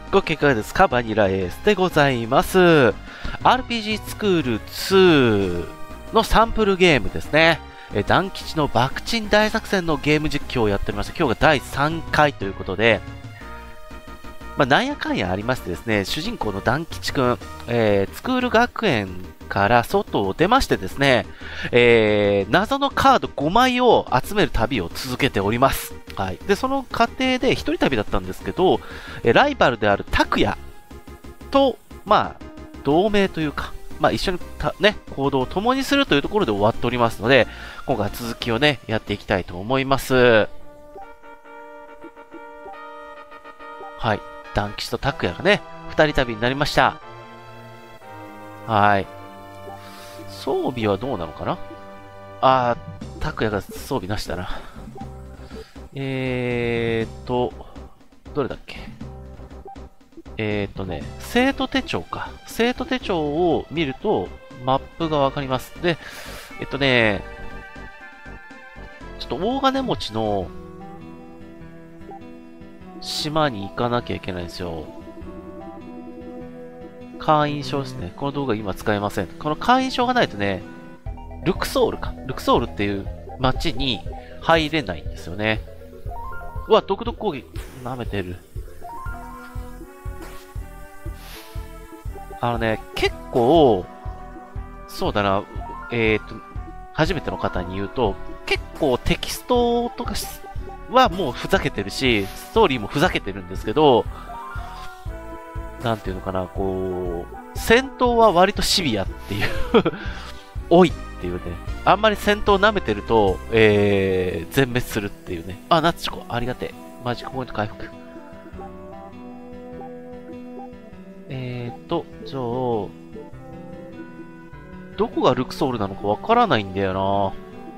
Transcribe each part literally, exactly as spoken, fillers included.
ご結果ですか？バニラエースでございます。アールピージー スクールツーのサンプルゲームですね。え、ダン吉の爆鎮大作戦のゲーム実況をやっておりました。今日がだいさんかいということで、まあ、なんやかんやありましてですね、主人公のダン吉くん、えー、スクール学園から外を出ましてですね、えー、謎のカードごまいを集める旅を続けております。はい。で、その過程で一人旅だったんですけど、えライバルである拓也と、まあ、同盟というか、まあ、一緒にた、ね、行動を共にするというところで終わっておりますので、今回は続きをね、やっていきたいと思います。はい。ダン吉と拓也がね、二人旅になりました。はい。装備はどうなのかなあー、拓也が装備なしだな。えーと、どれだっけえーとね、生徒手帳か。生徒手帳を見ると、マップがわかります。で、えっとね、ちょっと大金持ちの島に行かなきゃいけないんですよ。会員証ですね。この動画今使えません。この会員証がないとね、ルクソールか。ルクソールっていう街に入れないんですよね。うわ、独特攻撃。舐めてる。あのね、結構、そうだな、えっと、初めての方に言うと、結構テキストとかはもうふざけてるし、ストーリーもふざけてるんですけど、なんていうのかな、こう、戦闘は割とシビアっていう多いっていうね。あんまり戦闘舐めてると、えー、全滅するっていうね。あ、ナツチコ、ありがてえ。マジックポイント回復。えーと、じゃあ、どこがルクソールなのかわからないんだよな。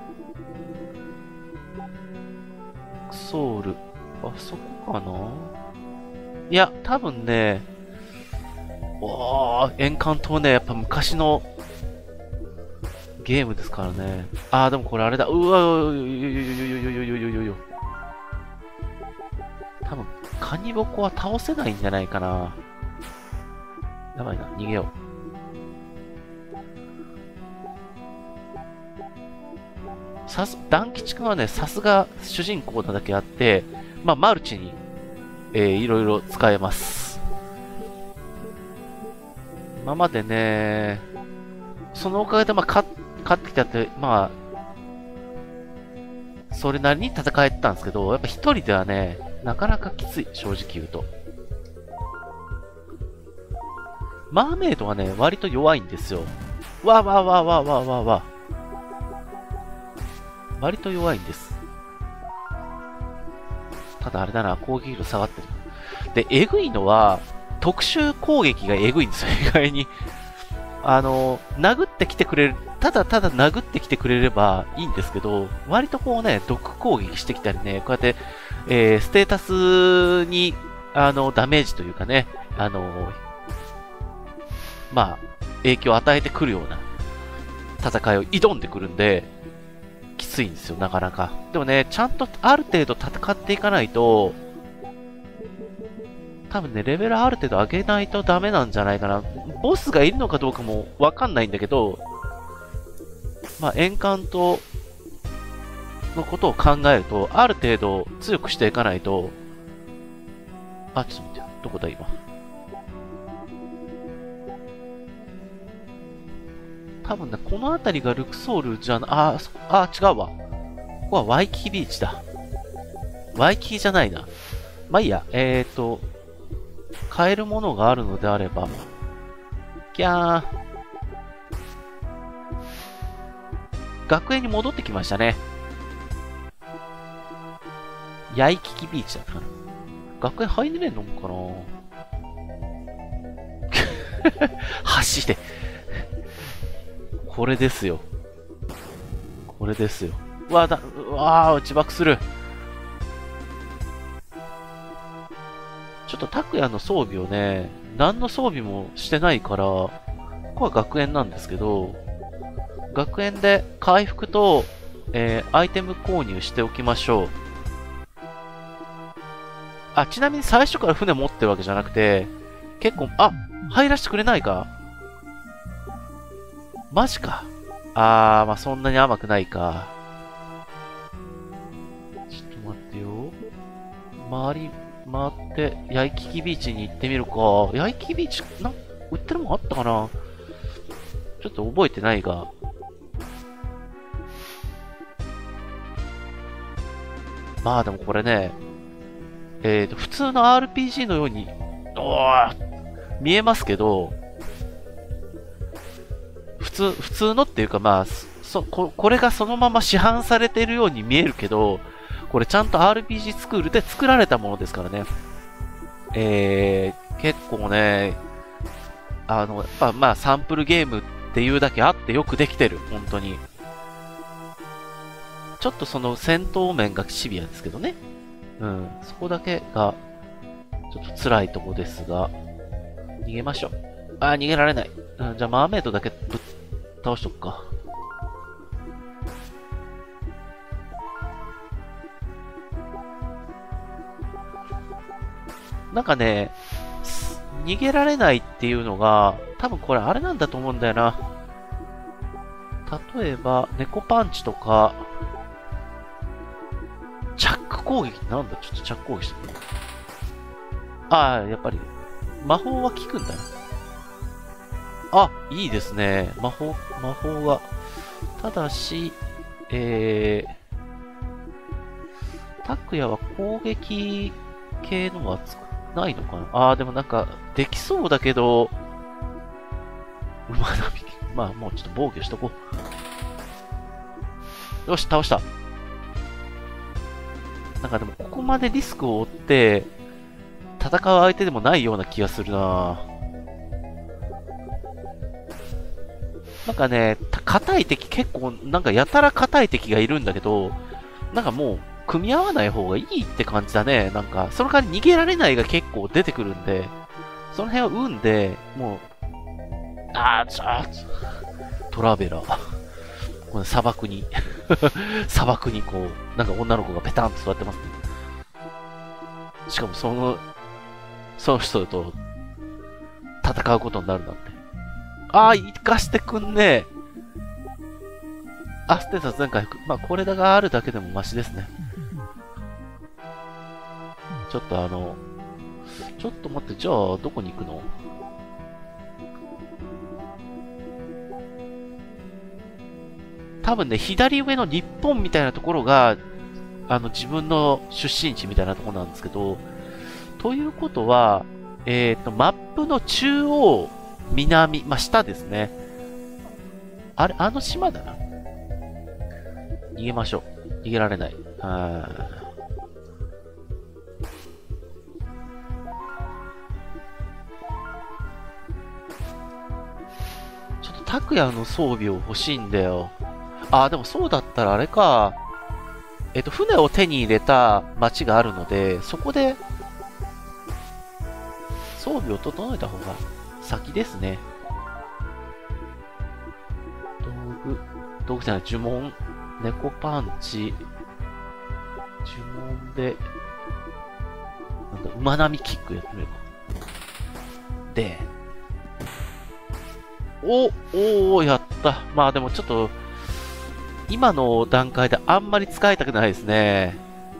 ルクソール。あそこかないや、多分ね、おー、エンカントね、やっぱ昔のゲームですからね。あー、でもこれあれだ。うわ、よよよよよよよよよよ。多分、カニボコは倒せないんじゃないかな。やばいな、逃げよう。さす、ダン吉くんはね、さすが主人公なだけあって、まあ、マルチに、えー、いろいろ使えます。今までね、そのおかげで、まあ、勝ってきたって、まあ、それなりに戦えてたんですけど、やっぱ一人ではね、なかなかきつい、正直言うと。マーメイドはね、割と弱いんですよ。わわわわわわわ。割と弱いんです。ただあれだな、攻撃力下がってる。で、えぐいのは、特殊攻撃がえぐいんですよ、意外に。あの、殴ってきてくれる、ただただ殴ってきてくれればいいんですけど、割とこうね、毒攻撃してきたりね、こうやって、えー、ステータスに、あの、ダメージというかね、あの、まあ、影響を与えてくるような戦いを挑んでくるんで、きついんですよ、なかなか。でもね、ちゃんとある程度戦っていかないと、多分ね、レベルある程度上げないとダメなんじゃないかな。ボスがいるのかどうかもわかんないんだけど、まあ、エンカントのことを考えると、ある程度強くしていかないと、あ、ちょっと待ってよ。どこだ今。多分ね、この辺りがルクソールじゃな、あ、あ、違うわ。ここはワイキキビーチだ。ワイキキじゃないな。まあいいや、えーと、買えるものがあるのであれば。キャー。学園に戻ってきましたね。ヤイキキビーチだったかな。学園入れんのかな橋で。これですよ。これですよ。うわだ、うわー、自爆する。ちょっと拓也の装備をね、何の装備もしてないから、ここは学園なんですけど、学園で回復と、えー、アイテム購入しておきましょう。 あ、ちなみに最初から船持ってるわけじゃなくて、結構、あ、入らせてくれないか。マジか。あー、まあそんなに甘くないか。ちょっと待ってよ。周り、回って、ヤイキキビーチに行ってみるか。ヤイキキビーチ、な、売ってるもんあったかな。ちょっと覚えてないが。まあでもこれね、えーと、普通の アールピージー のように、おー、見えますけど、普通、普通のっていうかまあ、そ、こ、これがそのまま市販されているように見えるけど、これちゃんと アールピージー スクールで作られたものですからね。えー、結構ね、あの、やっぱまあサンプルゲームっていうだけあってよくできてる、本当に。ちょっとその戦闘面がシビアですけどね。うん、そこだけが、ちょっと辛いとこですが、逃げましょう。あー、逃げられない。うん、じゃあマーメイドだけぶっ倒しとくか。なんかね、逃げられないっていうのが、多分これあれなんだと思うんだよな。例えば、猫パンチとか、チャック攻撃なんだちょっとチャック攻撃してみる。ああ、やっぱり、魔法は効くんだな。あ、いいですね。魔法、魔法が。ただし、えー、タクヤは攻撃系のはつないのかな。ああ、でもなんか、できそうだけど、馬並み。まあ、もうちょっと防御しとこう。よし、倒した。なんかでも、ここまでリスクを負って、戦う相手でもないような気がするな。なんかね、硬い敵結構、なんかやたら硬い敵がいるんだけど、なんかもう、組み合わない方がいいって感じだね。なんか、その代わり逃げられないが結構出てくるんで、その辺は運で、もう、あーちゃートラベラー。この砂漠に砂漠にこう、なんか女の子がペタンと座ってますね。しかもその、その人と戦うことになるなんて。ああ、生かしてくんね。あ、ステータス全回復。まあ、これがあるだけでもマシですね。ちょっとあの、ちょっと待って、じゃあ、どこに行くの？多分ね、左上の日本みたいなところが、あの、自分の出身地みたいなところなんですけど、ということは、えっと、マップの中央、南、まあ、下ですね。あれ、あの島だな。逃げましょう。逃げられない。はちょっと、拓也の装備を欲しいんだよ。あ、でもそうだったらあれか。えっと、船を手に入れた町があるので、そこで、装備を整えた方が先ですね。道具、道具じゃない、呪文、猫パンチ、呪文で、なんだ、馬並みキックやってみるか。で、お、おー、やった。まあでもちょっと、今の段階であんまり使いたくないですね。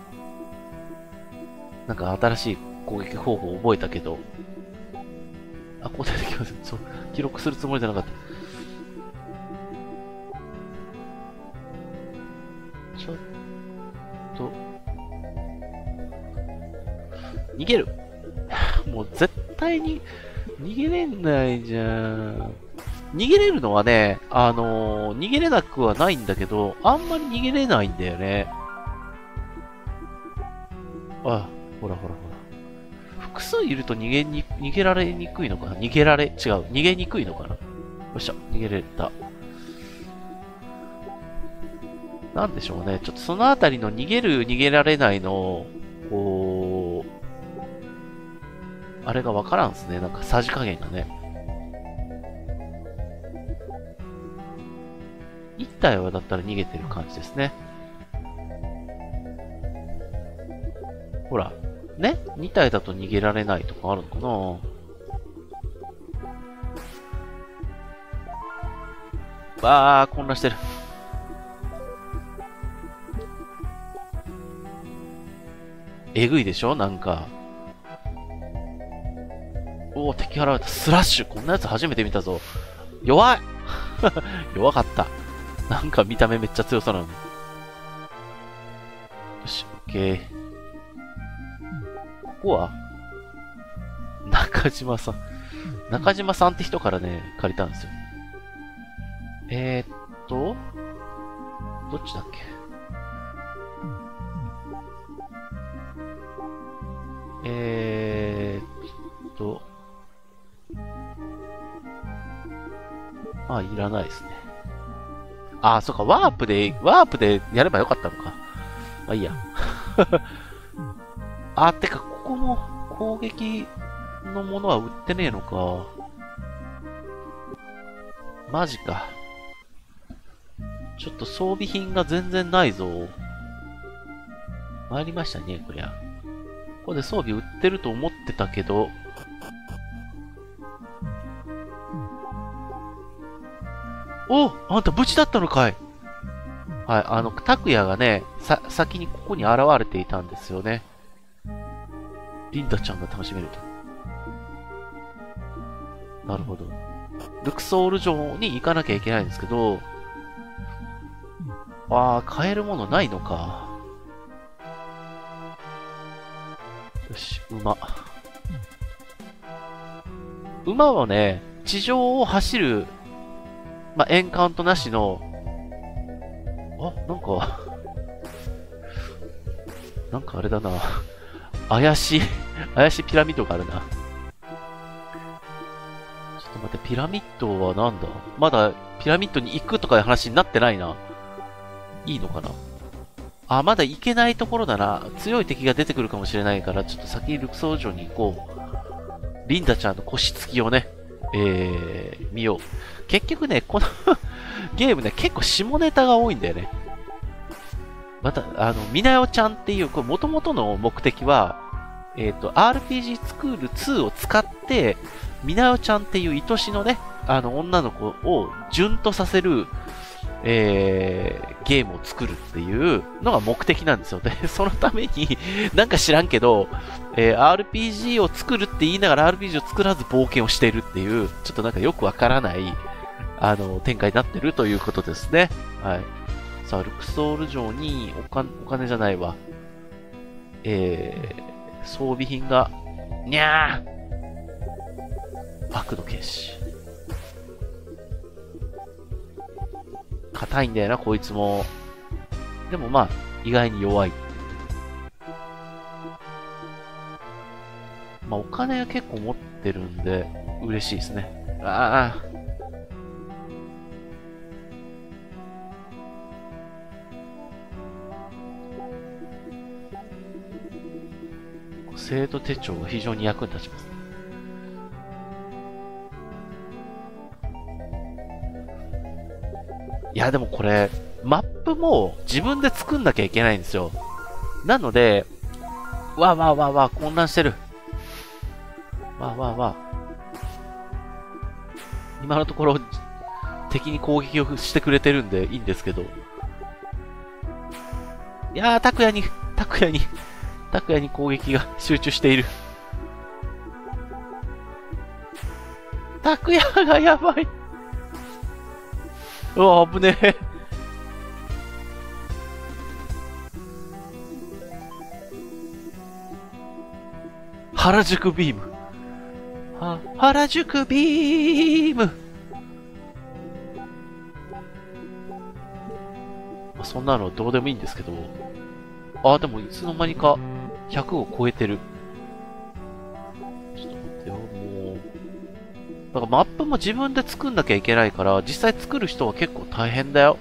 なんか新しい攻撃方法を覚えたけど。あ、こう出てきます。そう、記録するつもりじゃなかった。ちょっと、逃げる。もう絶対に逃げれないじゃん。逃げれるのはね、あのー、逃げれなくはないんだけど、あんまり逃げれないんだよね。あ、ほらほらほら。複数いると逃げに、逃げられにくいのかな。逃げられ、違う。逃げにくいのかな。よっしゃ、逃げれた。なんでしょうね。ちょっとそのあたりの逃げる、逃げられないの、こう、あれがわからんすね。なんかさじ加減がね。一体はだったら逃げてる感じですね。ほら、 ね ?に 体だと逃げられないとかあるのかな。わー、混乱してる。えぐいでしょなんか。おお、敵現れた。スラッシュ。こんなやつ初めて見たぞ。弱い弱かった。なんか見た目めっちゃ強そうなのに。よし、オッケー。ここは中島さん。中島さんって人からね、借りたんですよ。えー、っと、どっちだっけ。えーっと、ああ、いらないですね。ああ、そっか、ワープで、ワープでやればよかったのか。まあいいや。あ、てか、ここも攻撃のものは売ってねえのか。マジか。ちょっと装備品が全然ないぞ。参りましたね、こりゃ。ここで装備売ってると思ってたけど。お、あんた無事だったのかい。はい、あの、拓也がね、さ、先にここに現れていたんですよね。リンダちゃんが楽しめると。なるほど。ルクソール城に行かなきゃいけないんですけど、ああ、買えるものないのか。よし、馬。馬はね、地上を走る、まあ、エンカウントなしの、あ、なんか、なんかあれだな。怪しい、怪しいピラミッドがあるな。ちょっと待って、ピラミッドはなんだ？まだピラミッドに行くとかいう話になってないな。いいのかな？あ、まだ行けないところだな。強い敵が出てくるかもしれないから、ちょっと先にルクソール城に行こう。リンダちゃんの腰つきをね、えー、見よう。結局ね、このゲームね、結構下ネタが多いんだよね。また、あの、みなよちゃんっていう、これ元々の目的は、えっと、アールピージー スクールツーを使って、みなよちゃんっていう愛しのね、あの、女の子を順とさせる、えー、ゲームを作るっていうのが目的なんですよ。で、そのために、なんか知らんけど、えー、アールピージー を作るって言いながら アールピージー を作らず冒険をしているっていう、ちょっとなんかよくわからない、あの、展開になってるということですね。はい。さあ、ルクソール城にお金、お金じゃないわ。えー、装備品が、にゃー悪の剣士。硬いんだよな、こいつも。でもまあ、意外に弱い。まあ、お金は結構持ってるんで、嬉しいですね。ああ。生徒手帳が非常に役に立ちます。いや、でもこれ、マップも自分で作んなきゃいけないんですよ。なので、わーわーわーわー、混乱してる。わーわーわー。今のところ、敵に攻撃をしてくれてるんでいいんですけど。いやー、拓也に、拓也に、拓也に攻撃が集中している。拓也がやばい。うわ、危ねえ。原宿ビーム。は、原宿ビーム。まあ、そんなのどうでもいいんですけど。あ、でもいつの間にかひゃくを超えてる。ちょっと待ってよ、もう。だからマップも自分で作んなきゃいけないから、実際作る人は結構大変だよ。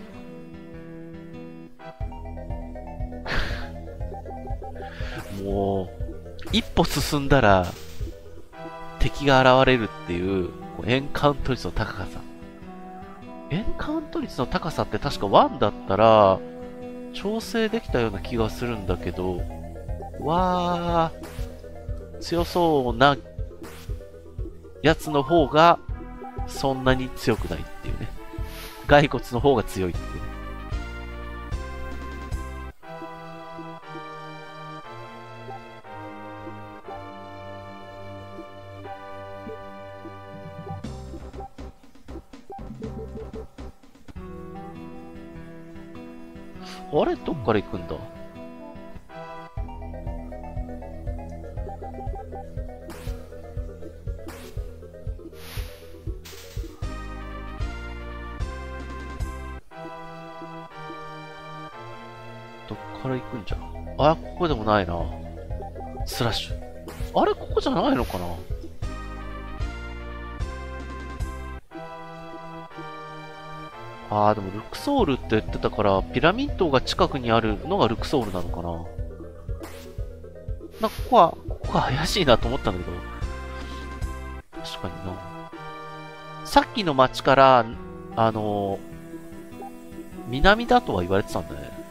もう、一歩進んだら、敵が現れるっていう、エンカウント率の高さ。エンカウント率の高さって確かワンだったら、調整できたような気がするんだけど、わー、 強そうなやつの方がそんなに強くないっていうね。骸骨の方が強いっていうね。あれどっから行くんだ？どっから行くんじゃ？あ、ここでもないな。スラッシュ。あれここじゃないのかな？あー、でもルクソールって言ってたから、ピラミッドが近くにあるのがルクソールなのかな。なんかここは、ここが怪しいなと思ったんだけど。確かにな。さっきの町から、あのー、南だとは言われてたんだね。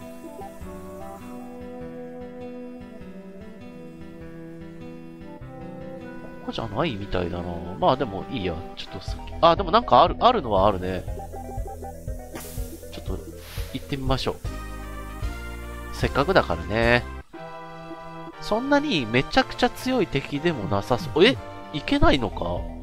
ここじゃないみたいだな。まあでもいいや。ちょっとさっき。あ、でもなんかある、あるのはあるね。ちょっと、行ってみましょう。せっかくだからね。そんなにめちゃくちゃ強い敵でもなさそう。え？いけないのか？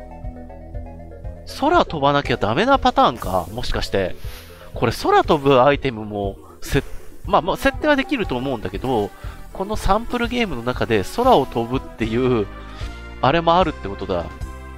空飛ばなきゃダメなパターンか？もしかして。これ空飛ぶアイテムも、せ、まあまあ設定はできると思うんだけど、このサンプルゲームの中で空を飛ぶっていう、あれもあるってことだ。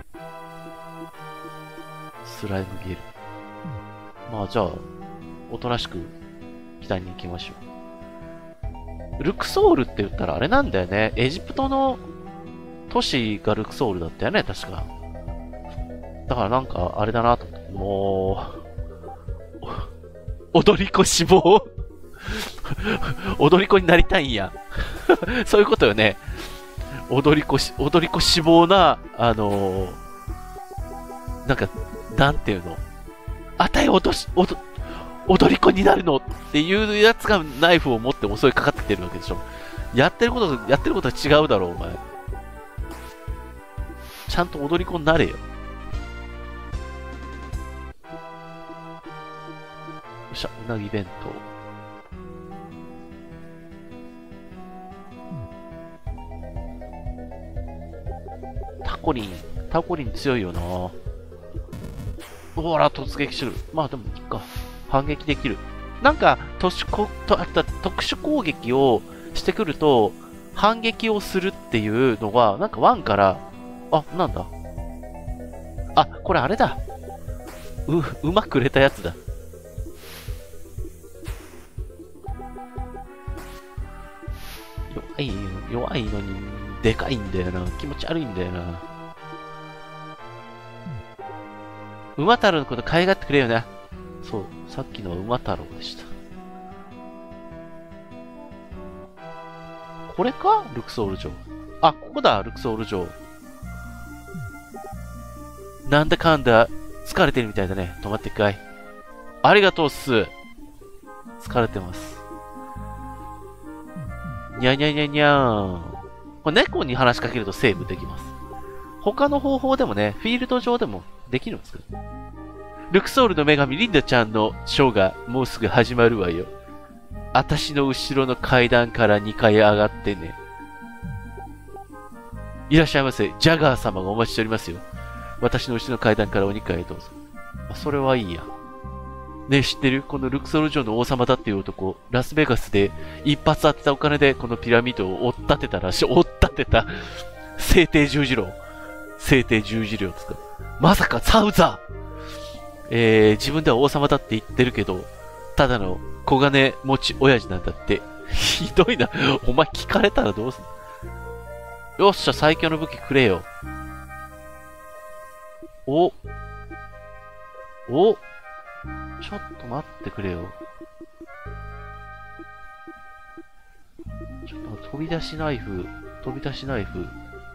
スライムゲル。まあじゃあ、おとなしく北に行きましょう。ルクソールって言ったらあれなんだよね。エジプトの都市がルクソールだったよね、確か。だからなんかあれだなと思って。もう、踊り子志望踊り子になりたいんや。そういうことよね。踊り子し、踊り子志望な、あのー、なんか、なんていうの。あたい落とし、おど、踊り子になるのっていうやつがナイフを持って襲いかかってきてるわけでしょ。やってること、やってることは違うだろう、お前。ちゃんと踊り子になれよ。よっしゃ、うなぎ弁当。タコリン、タコリン強いよな。ほら、突撃する。まあでもいいか。反撃できる。なんか、特殊攻撃をしてくると、反撃をするっていうのが、なんかワンから、あ、なんだ。あ、これあれだ。う、馬くれたやつだ。弱い、弱いのに、でかいんだよな。気持ち悪いんだよな。馬太郎のこと可愛がってくれよな。そう、さっきのは馬太郎でした。これかルクソール城。あ、ここだ、ルクソール城。なんだかんだ、疲れてるみたいだね。止まってくかい。ありがとうっす。疲れてます。にゃにゃにゃにゃーん。これ猫に話しかけるとセーブできます。他の方法でもね、フィールド上でもできるんですか？ルクソールの女神リンダちゃんのショーがもうすぐ始まるわよ。あたしの後ろの階段からにかい上がってね。いらっしゃいませ。ジャガー様がお待ちしておりますよ。私の後ろの階段からおにかいどうぞ。あ、それはいいや。ねえ、知ってる？このルクソール城の王様だっていう男、ラスベガスで一発当てたお金でこのピラミッドを追っ立てたらしい。追っ立てた。聖帝十字楼。聖帝十字楼ですか。まさかサウザーえー、自分では王様だって言ってるけど、ただの小金持ち親父なんだって。ひどいな。お前聞かれたらどうすんの？よっしゃ、最強の武器くれよ。お。お。ちょっと待ってくれよ。ちょっと飛び出しナイフ、飛び出しナイフ。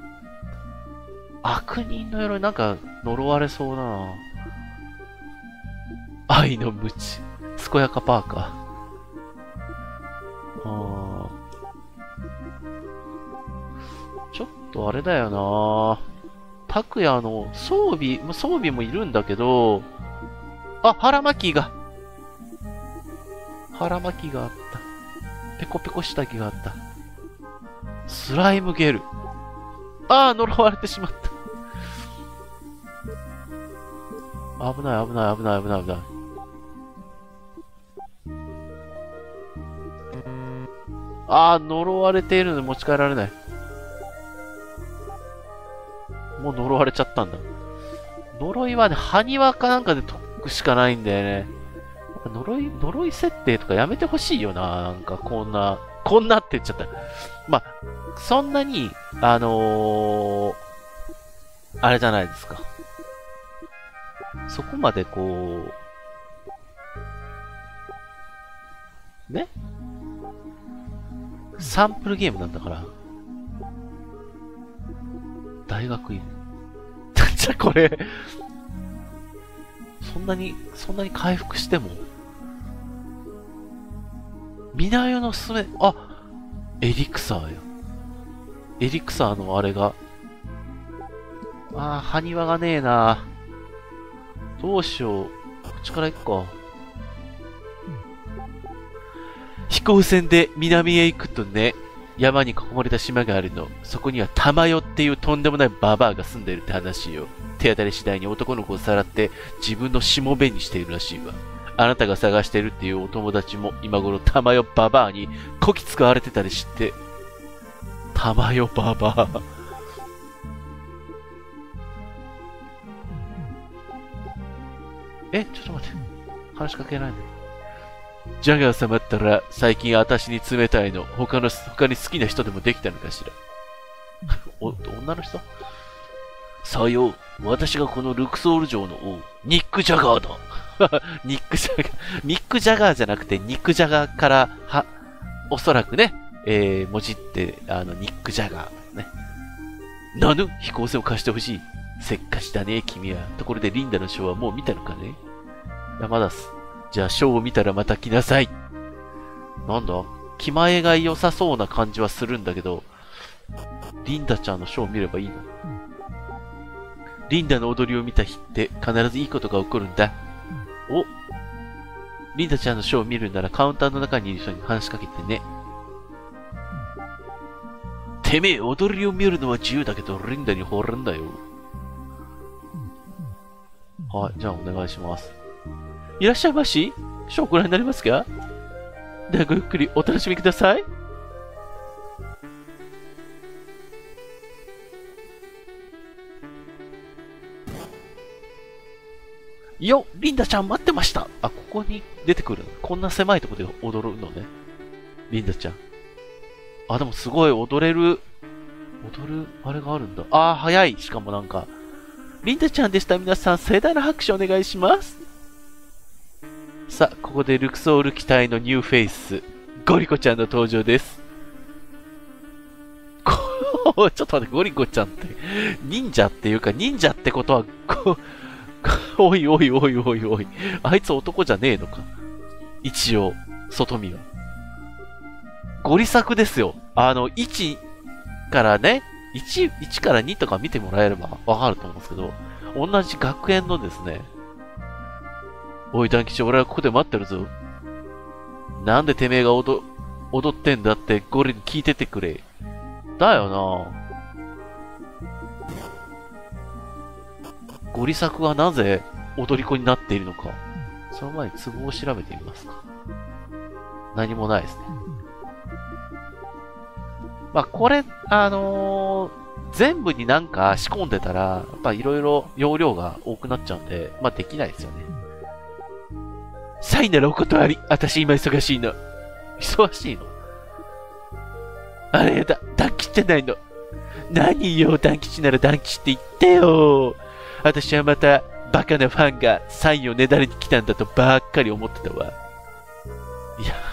悪人の鎧なんか呪われそうだな。愛の無知。健やかパーカー。あーちょっとあれだよな拓也の装備、装備もいるんだけど、あ、腹巻きが。腹巻きがあった。ペコペコ下着があった。スライムゲル。ああ、呪われてしまった。危ない危ない危ない危ない危ない。ああ、呪われているので持ち帰られない。もう呪われちゃったんだ。呪いはね、埴輪かなんかで解くしかないんだよね。呪い、呪い設定とかやめてほしいよな。なんかこんな、こんなって言っちゃった。まあ、そんなに、あのー、あれじゃないですか。そこまでこう、ねサンプルゲームなんだから。大学院。じゃあこれ、そんなに、そんなに回復しても。みなよのすめ、あ、エリクサーよ。エリクサーのあれが。ああ、埴輪がねえな。どうしよう。こっちから行くか。飛行船で南へ行くとね、山に囲まれた島があるの。そこには玉代っていうとんでもないババアが住んでるって話よ。手当たり次第に男の子をさらって自分のしもべにしているらしいわ。あなたが探してるっていうお友達も今頃玉代ババアにこき使われてたりして。玉代ババア。え、ちょっと待って。話しかけないで。ジャガー様ったら最近私に冷たいの。他の、他に好きな人でもできたのかしら。お、女の人さよう。私がこのルクソール城の王、ニック・ジャガーだ。ニック・ジャガー。ミック・ジャガーじゃなくてニック・ジャガーから、は、おそらくね、えー、もじって、あの、ニック・ジャガー。ね。なぬ飛行船を貸してほしい。せっかちだね、君は。ところでリンダのショーはもう見たのかね。いや、まだす。じゃあ、ショーを見たらまた来なさい。なんだ気前が良さそうな感じはするんだけど、リンダちゃんのショーを見ればいいの？リンダの踊りを見た日って必ずいいことが起こるんだ。お、リンダちゃんのショーを見るならカウンターの中にいる人に話しかけてね。てめえ、踊りを見るのは自由だけど、リンダに惚れるんだよ。はい、じゃあお願いします。いらっしゃいまし。ショーご覧になりますか？ではごゆっくりお楽しみください。よ、リンダちゃん待ってました。あ、ここに出てくる。こんな狭いところで踊るのね。リンダちゃん。あ、でもすごい踊れる。踊る、あれがあるんだ。あー、早い。しかもなんか。リンダちゃんでした。皆さん、盛大な拍手お願いします。さあ、ここでルクソール機体のニューフェイス、ゴリコちゃんの登場です。こちょっと待って、ゴリコちゃんって、忍者っていうか、忍者ってことは、こおいおいおいおいおい、あいつ男じゃねえのか。一応、外見は。ゴリ作ですよ。あの、いちからね、いち、いちからにとか見てもらえればわかると思うんですけど、同じ学園のですね、おい、団吉、俺はここで待ってるぞ。なんでてめえが踊、踊ってんだってゴリに聞いててくれ。だよな。ゴリ作はなぜ踊り子になっているのか。その前にツボを調べてみますか。何もないですね。まあ、これ、あのー、全部になんか仕込んでたら、やっぱいろいろ容量が多くなっちゃうんで、まあできないですよね。サイならお断り。私今忙しいの。忙しいの？あれやだ。団吉じゃないの。何よ、団吉なら団吉って言ってよ。私はまたバカなファンがサインをねだりに来たんだとばっかり思ってたわ。いや。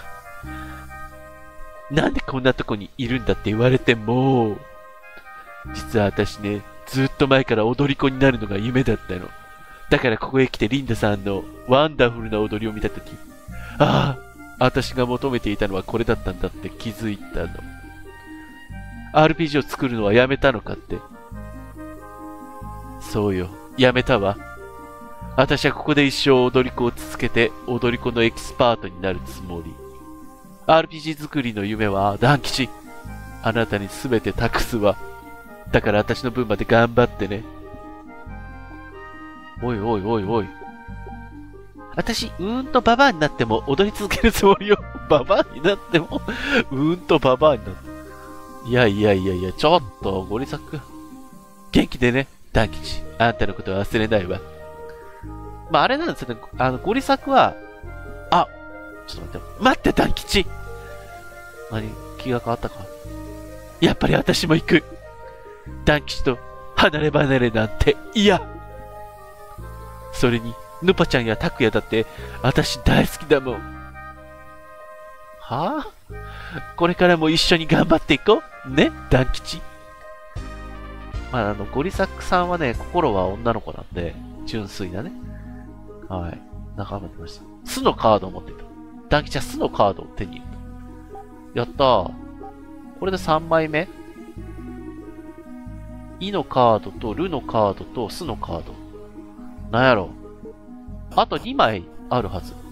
なんでこんなとこにいるんだって言われても、実は私ね、ずっと前から踊り子になるのが夢だったの。だからここへ来てリンダさんのワンダフルな踊りを見たとき、ああ、私が求めていたのはこれだったんだって気づいたの。 アールピージー を作るのはやめたのかって。そうよ。やめたわ。私はここで一生踊り子を続けて、踊り子のエキスパートになるつもり。アールピージー 作りの夢は、ダン吉。あなたに全て託すわ。だから私の分まで頑張ってね。おいおいおいおい。私、うーんとババアになっても踊り続けるつもりよ。ババアになってもうーんとババアになって。いやいやいやいや、ちょっと、ゴリサク。元気でね、ダン吉。あんたのことは忘れないわ。まあ、あれなんですよね。あの、ゴリサクは、あ、ちょっと待って、待って、ダン吉。何、気が変わったか。やっぱり私も行く。ダン吉と離れ離れなんて嫌。それに、ヌパちゃんやタクヤだって私大好きだもん。はぁ、あ、これからも一緒に頑張っていこう。ね、ダン吉。まあ、あの、ゴリサックさんはね、心は女の子なんで、純粋なね。はい。仲間ってました。巣のカードを持っていた。ダン吉は巣のカードを手に入れた。やったー。これでさんまいめ。イのカードとルのカードとスのカード。なんやろ。あとにまいあるはず。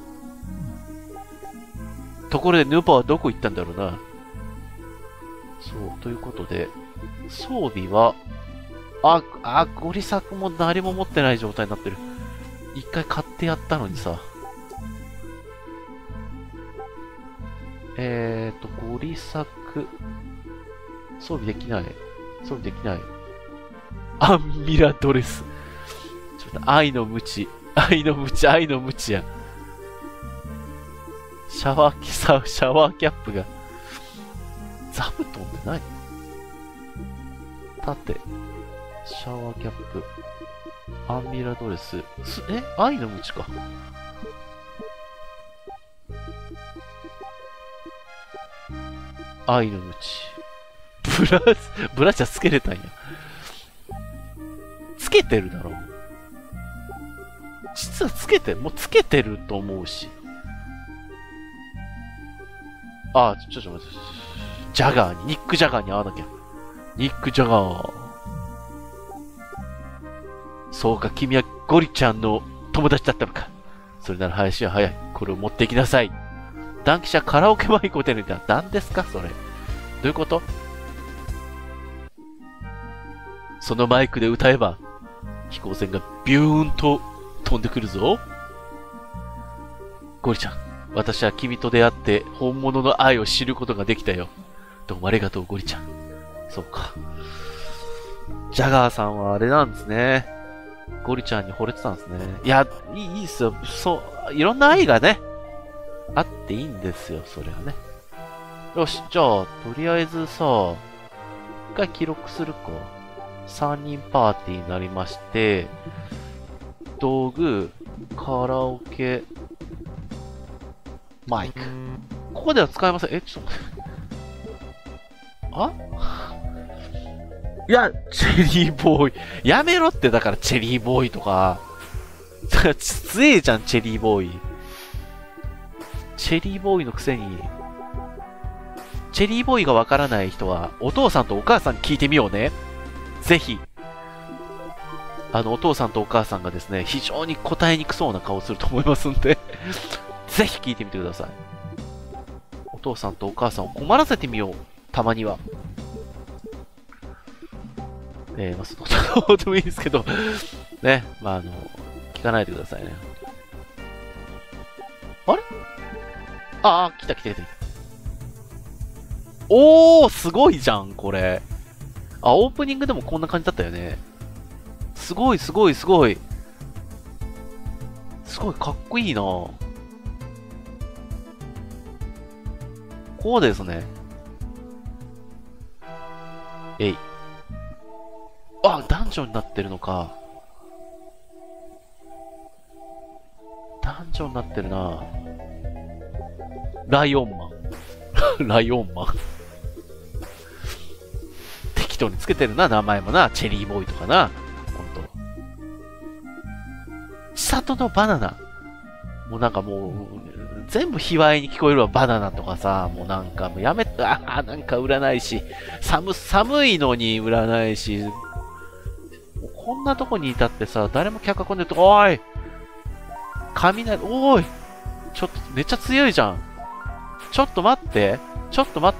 ところでヌーパーはどこ行ったんだろうな。そう、ということで、装備は、あ、あ、ゴリサクも何も持ってない状態になってる。一回買ってやったのにさ。えーと、ゴリサク、装備できない。装備できない。アンミラドレス。ちょっと愛の無知。愛の無知、愛の無知や。シャワーキサシャワーキャップが。座布団って何？縦。シャワーキャップ。アンミラドレス。す、え愛の無知か。愛の無知。ブラ、ブラジャーつけれたんや。つけてるだろ。実はつけてる。もうつけてると思うし。あ、ちょ、ちょ、待って。ジャガーに、ニック・ジャガーに会わなきゃ。ニック・ジャガー。そうか、君はゴリちゃんの友達だったのか。それなら林は早い。これを持っていきなさい。ダンキシャカラオケマイクを手に入れた。何ですかそれ。どういうこと？そのマイクで歌えば、飛行船がビューンと飛んでくるぞ。ゴリちゃん、私は君と出会って本物の愛を知ることができたよ。どうもありがとう、ゴリちゃん。そうか。ジャガーさんはあれなんですね。ゴリちゃんに惚れてたんですね。いや、いい、いいっすよ。そう、いろんな愛がね、あっていいんですよ、それはね。よし、じゃあ、とりあえずさ、一回記録するか。さんにんパーティーになりまして、道具、カラオケ、マイク。ここでは使えません。え、ちょっと待って。あいや、チェリーボーイ。やめろって、だからチェリーボーイとか。つえじゃん、チェリーボーイ。チェリーボーイのくせに、チェリーボーイがわからない人は、お父さんとお母さんに聞いてみようね。ぜひ。あの、お父さんとお母さんがですね、非常に答えにくそうな顔をすると思いますんで、ぜひ聞いてみてください。お父さんとお母さんを困らせてみよう。たまには。えー、まあ、その、どうでもいいですけど、ね、まあ、あの、聞かないでくださいね。あれああ、来た来た来た来た。おー、すごいじゃん、これ。あ、オープニングでもこんな感じだったよね。すごい、すごい、すごい。すごい、かっこいいな。こうですね。えい。あ、ダンジョンになってるのか。ダンジョンになってるな。ライオンマン。ライオンマン。適当につけてるな、名前もな。チェリーボーイとかな。ほんと。千里のバナナ。 もうなんかもう、全部卑猥に聞こえるわ、バナナとかさ、もうなんかもうやめて、ああ、なんか占い師。寒、寒いのに占い師。こんなとこにいたってさ、誰も客囲んでると、おい雷、おいちょっと、めっちゃ強いじゃん。ちょっと待って。ちょっと待って。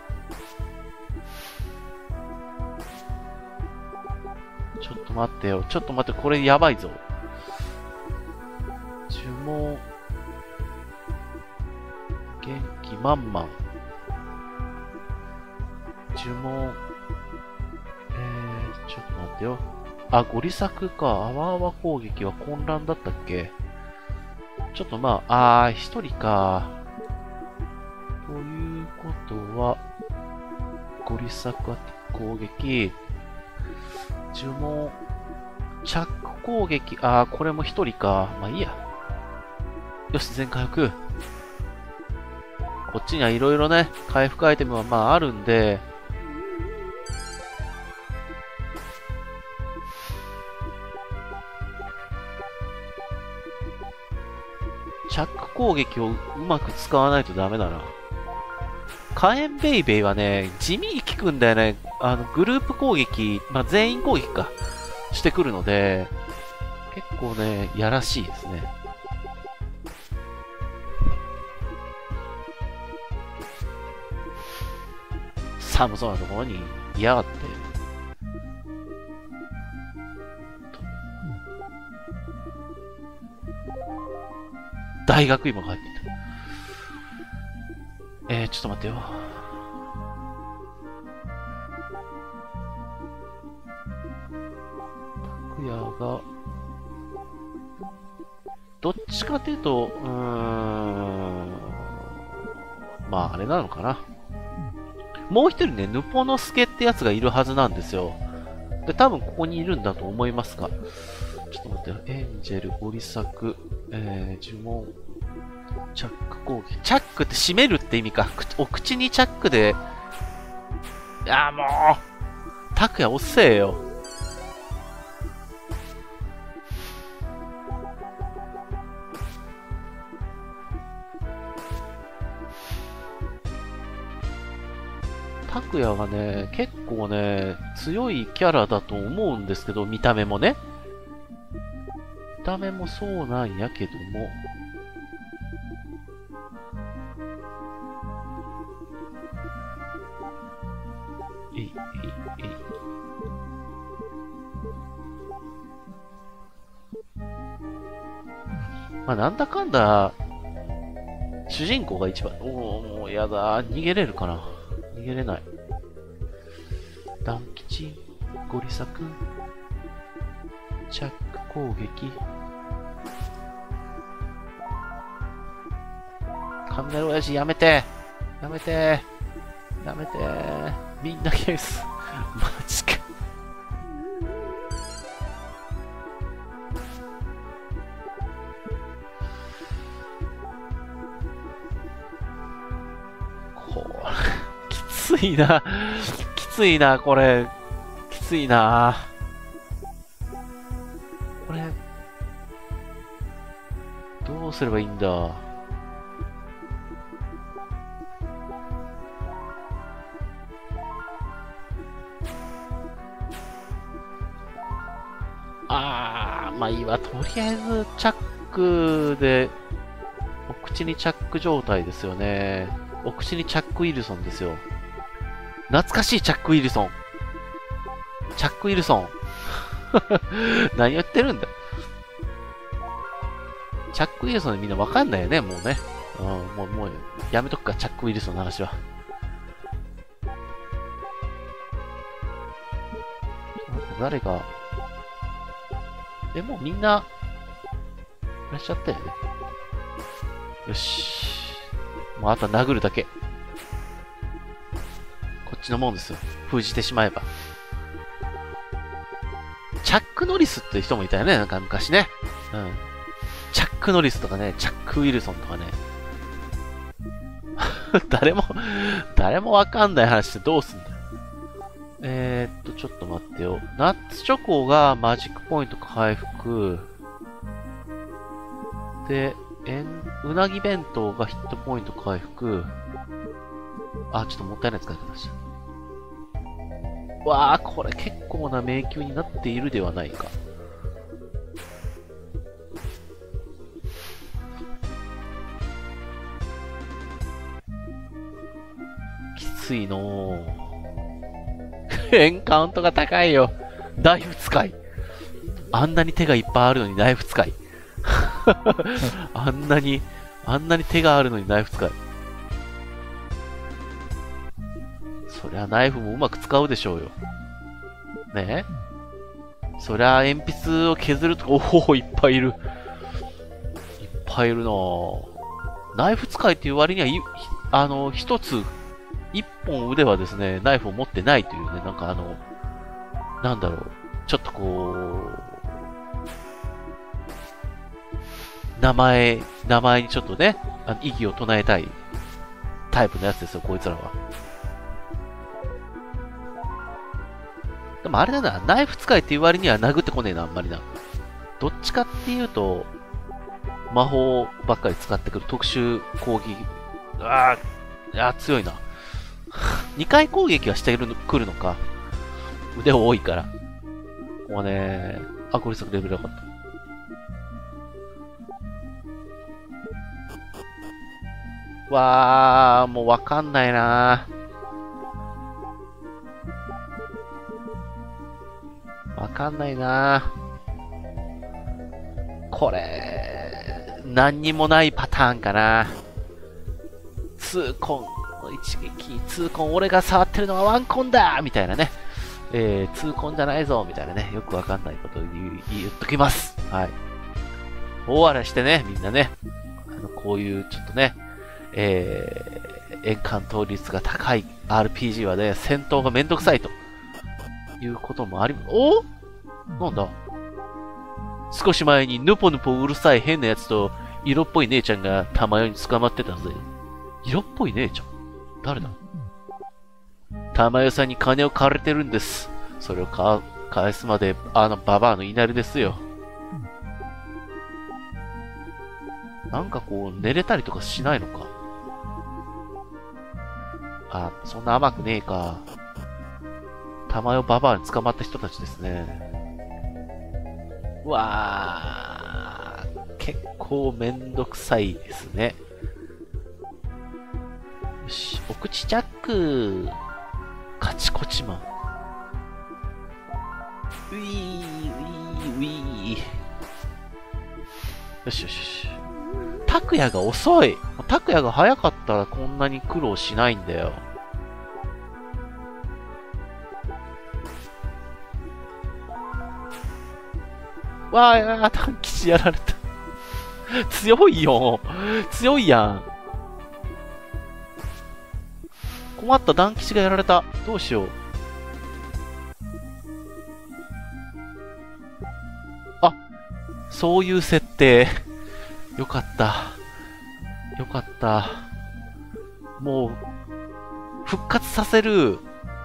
ちょっと待ってよ。ちょっと待って、これやばいぞ。呪文。元気満々。呪文。えー、ちょっと待ってよ。あ、ゴリ作か。あわあわ攻撃は混乱だったっけ？ちょっとまあ、あー、一人か。ということは、ゴリ作は攻撃。呪文。チャック攻撃。あー、これも一人か。まあいいや。よし、全回復。こっちにはいろいろね、回復アイテムはまああるんで、チャック攻撃をうまく使わないとダメだな。火炎ベイベイはね、地味に効くんだよね。あの、グループ攻撃、まあ全員攻撃か、してくるので、結構ね、やらしいですね。寒そうなところにいやがって。大学今帰ってきた。えー、ちょっと待ってよ。拓也が、どっちかというと、うーん、まああれなのかな。もう一人ね、ヌポノスケってやつがいるはずなんですよ。で、多分ここにいるんだと思いますが。ちょっと待ってよ。エンジェル、ゴリ作、えー、呪文、チャック攻撃。チャックって閉めるって意味か。お口にチャックで。いや、もう、拓也遅えよ。拓也がね、結構ね、強いキャラだと思うんですけど、見た目もね。見た目もそうなんやけども。えい、えい、えい。まあ、なんだかんだ、主人公が一番。おー、もうやだ。逃げれるかな。逃げれない。団吉、ゴリ作、チャック攻撃。雷親父やめてやめてやめてみんなケース。マジか。これ、きついな。きついな、これ。きついな。これ、どうすればいいんだ。あー、まあいいわ。とりあえず、チャックで、お口にチャック状態ですよね。お口にチャック・ウィルソンですよ。懐かしいチャック・ウィルソン。チャック・ウィルソン。何言ってるんだ。チャック・ウィルソンでみんなわかんないよね、もうね。うん、もう、もう、やめとくか、チャック・ウィルソンの話は。誰が、え、もうみんな、いらっしゃったよね。よし。もうあとは殴るだけ。こっちのもんですよ。封じてしまえば。チャック・ノリスって人もいたよね、なんか昔ね。うん。チャック・ノリスとかね、チャック・ウィルソンとかね。誰も、誰もわかんない話ってどうすんだよ。えーっと、ちょっと待ってよ。ナッツチョコがマジックポイント回復。 で、えん、うなぎ弁当がヒットポイント回復。あ、ちょっともったいない使い方した。わあ、これ結構な迷宮になっているではないか。きついのー。エンカウントが高いよ。ナイフ使い。あんなに手がいっぱいあるのにナイフ使い。あんなに、あんなに手があるのにナイフ使い。そりゃナイフもうまく使うでしょうよ。ねえそりゃ鉛筆を削ると、おお、いっぱいいる。いっぱいいるなぁ。ナイフ使いっていう割には、いあの、一つ、一本腕はですね、ナイフを持ってないというね、なんかあの、なんだろう、ちょっとこう、名前、名前にちょっとね、あの意義を唱えたいタイプのやつですよ、こいつらは。でもあれだな、ナイフ使いっていう割には殴ってこねえな、あんまりな。どっちかっていうと、魔法ばっかり使ってくる特殊攻撃。ああ、強いな。にかい攻撃はしてくるのか。腕多いから。もうね、あ、これレベル上がった。わー、もうわかんないなわかんないなこれ、何にもないパターンかな。痛恨、一撃、痛恨、俺が触ってるのはワンコンだみたいなね。えー、痛恨じゃないぞみたいなね。よくわかんないことを言, 言っときます。はい。大笑いしてね、みんなね。あの、こういう、ちょっとね、えー、エンカント率が高い アールピージー はね、戦闘がめんどくさいということもあり、おなんだ少し前にヌポヌポうるさい変なやつと色っぽい姉ちゃんがたまよに捕まってたぜ。色っぽい姉ちゃん誰だたまよさんに金を借りてるんです。それをか返すまであのババアのいなりですよ。なんかこう寝れたりとかしないのかあ、そんな甘くねえか。たまよババアに捕まった人たちですね。うわー、結構めんどくさいですね。よし、お口ジャック。カチコチマン。ウィー、ウィー、ウィー。よしよしよし。拓也が遅い。拓也が早かったらこんなに苦労しないんだよ。わー、あ、短吉やられた。強いよ。強いやん。困った、団吉がやられた。どうしよう。あ、そういう設定。よかった。よかった。もう、復活させる、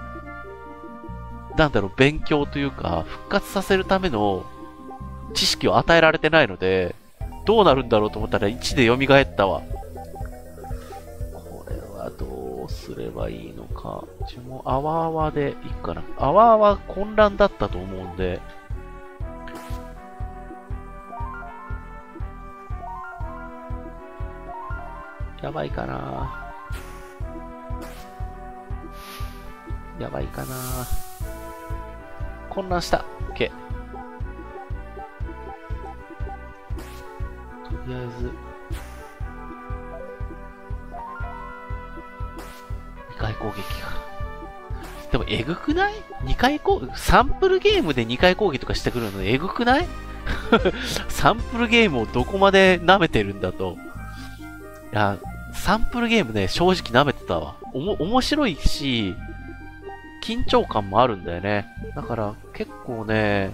なんだろう、勉強というか、復活させるための知識を与えられてないので、どうなるんだろうと思ったらいちで蘇ったわ。これはどうすればいいのか。自分もあわあわでいいかな。あわあわ混乱だったと思うんで、やばいかな。やばいかな。混乱した。OK。とりあえず、にかい攻撃か。でも、えぐくない ?に 回攻撃、サンプルゲームでにかい攻撃とかしてくるのえぐくないサンプルゲームをどこまで舐めてるんだと。いや、サンプルゲームね、正直舐めてたわ。おも、面白いし、緊張感もあるんだよね。だから、結構ね、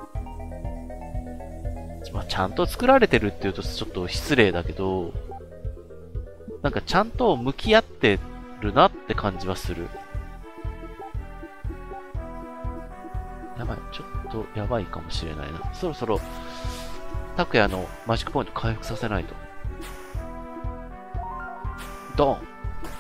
まあ、ちゃんと作られてるって言うとちょっと失礼だけど、なんかちゃんと向き合ってるなって感じはする。やばい、ちょっとやばいかもしれないな。そろそろ拓也のマジックポイント回復させないと。ドン。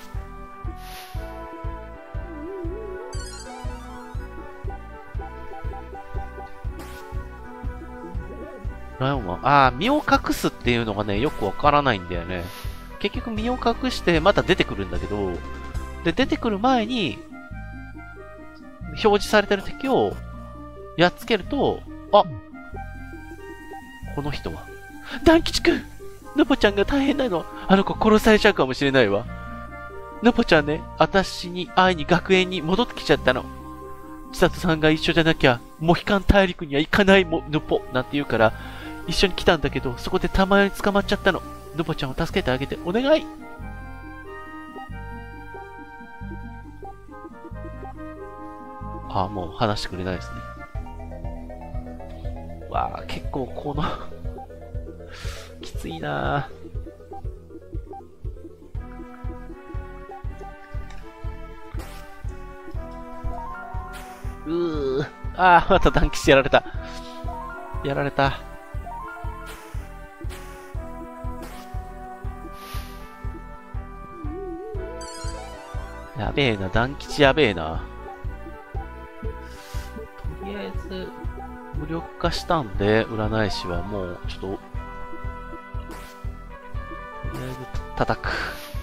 ライオンは、ああ、身を隠すっていうのがね、よくわからないんだよね。結局身を隠してまた出てくるんだけど、で、出てくる前に、表示されてる敵をやっつけると、あ、この人は。団吉くんのぽちゃんが大変なの。あの子殺されちゃうかもしれないわ。のぽちゃんね、私に会いに学園に戻ってきちゃったの。千里さんが一緒じゃなきゃ、モヒカン大陸には行かないも、のぽ、なんて言うから、一緒に来たんだけど、そこでたまに捕まっちゃったの。のぽちゃんを助けてあげて、お願い。ああ、もう話してくれないですね。わあ、結構このきついなぁ。うー。ああ、また団吉やられた。やられた。やべえな、団吉やべえな。とりあえず、無力化したんで、占い師はもう、ちょっと、とりあえず叩く。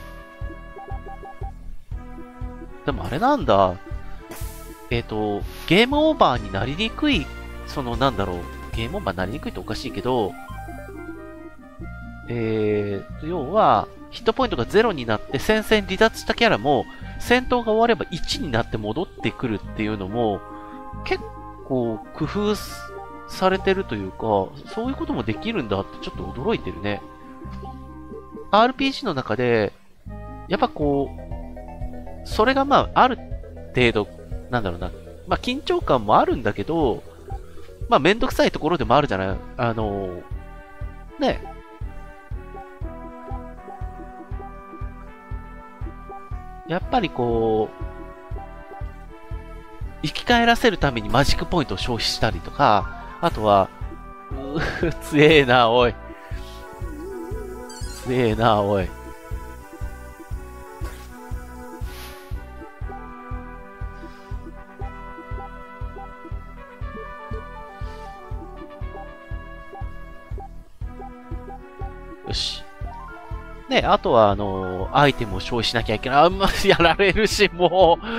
でもあれなんだ。えっと、ゲームオーバーになりにくい、そのなんだろう、ゲームオーバーになりにくいっておかしいけど、えー、要は、ヒットポイントがゼロになって戦線離脱したキャラも、戦闘が終わればいちになって戻ってくるっていうのも、結構工夫されてるというか、そういうこともできるんだってちょっと驚いてるね。アールピージー の中で、やっぱこう、それがまあ、ある程度、なんだろうな、まあ緊張感もあるんだけど、まあめんどくさいところでもあるじゃない。あの、ね。やっぱりこう、生き返らせるためにマジックポイントを消費したりとか、あとは、うー、強えな、おい。強えな、おい。よし。ね、あとは、あのー、アイテムを消費しなきゃいけない。あんまりやられるし、もう。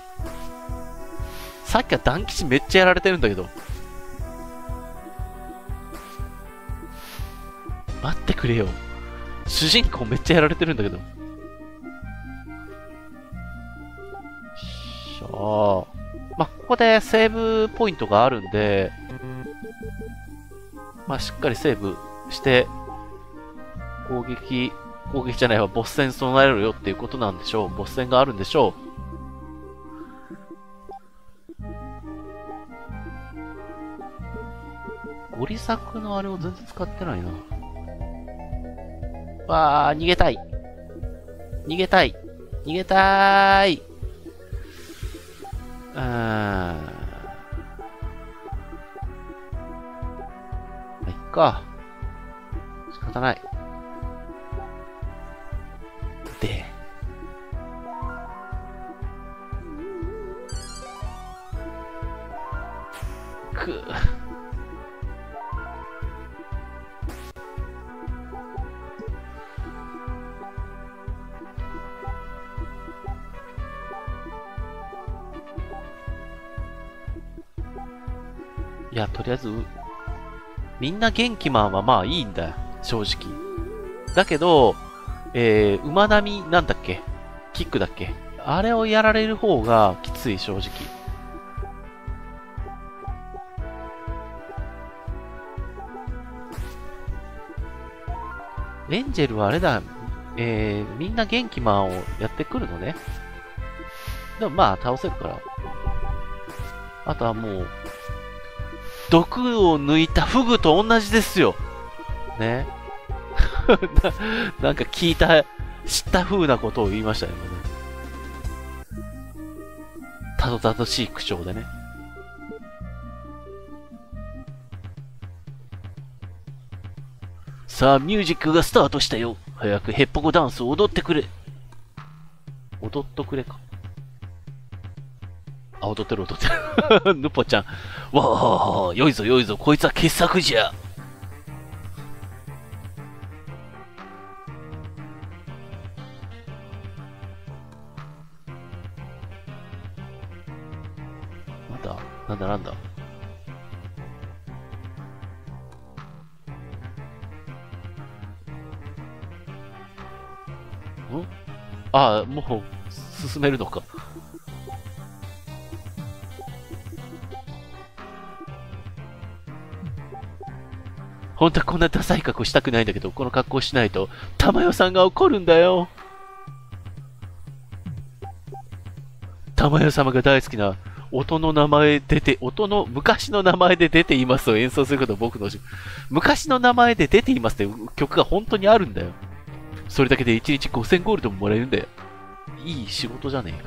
さっきは団吉めっちゃやられてるんだけど。待ってくれよ。主人公めっちゃやられてるんだけど。よっしゃー。まあ、ここでセーブポイントがあるんで、まあ、しっかりセーブして、攻撃、攻撃じゃないわ、ボス戦備えろよっていうことなんでしょう。ボス戦があるんでしょう。ゴリ作のあれを全然使ってないな。わー、逃げたい。逃げたい。逃げたーい。うーん。まあ、いっか。仕方ない。で。くぅ。いや、とりあえず、みんな元気マンはまあいいんだよ。正直。だけど、えー、馬並みなんだっけキックだっけあれをやられる方がきつい、正直。エンジェルはあれだ、えー、みんな元気マンをやってくるのね。でもまあ、倒せるから。あとはもう、毒を抜いたフグと同じですよ。ね。な, なんか聞いた、知った風なことを言いましたよね。たどたどしい口調でね。 さあ、ミュージックがスタートしたよ。早くヘッポコダンスを踊ってくれ。踊っとくれか。あ、踊ってる踊ってる。ぬぽちゃん。わあ、よいぞよいぞ、こいつは傑作じゃ。なんだなんだなんだ。んああ、もう、進めるのか。本当はこんなダサい格好したくないんだけど、この格好しないと、玉代さんが怒るんだよ。玉代様が大好きな、音の名前出て、音の、昔の名前で出ていますを演奏することは僕の、昔の名前で出ていますって曲が本当にあるんだよ。それだけでいちにちごせんゴールドももらえるんだよ。いい仕事じゃね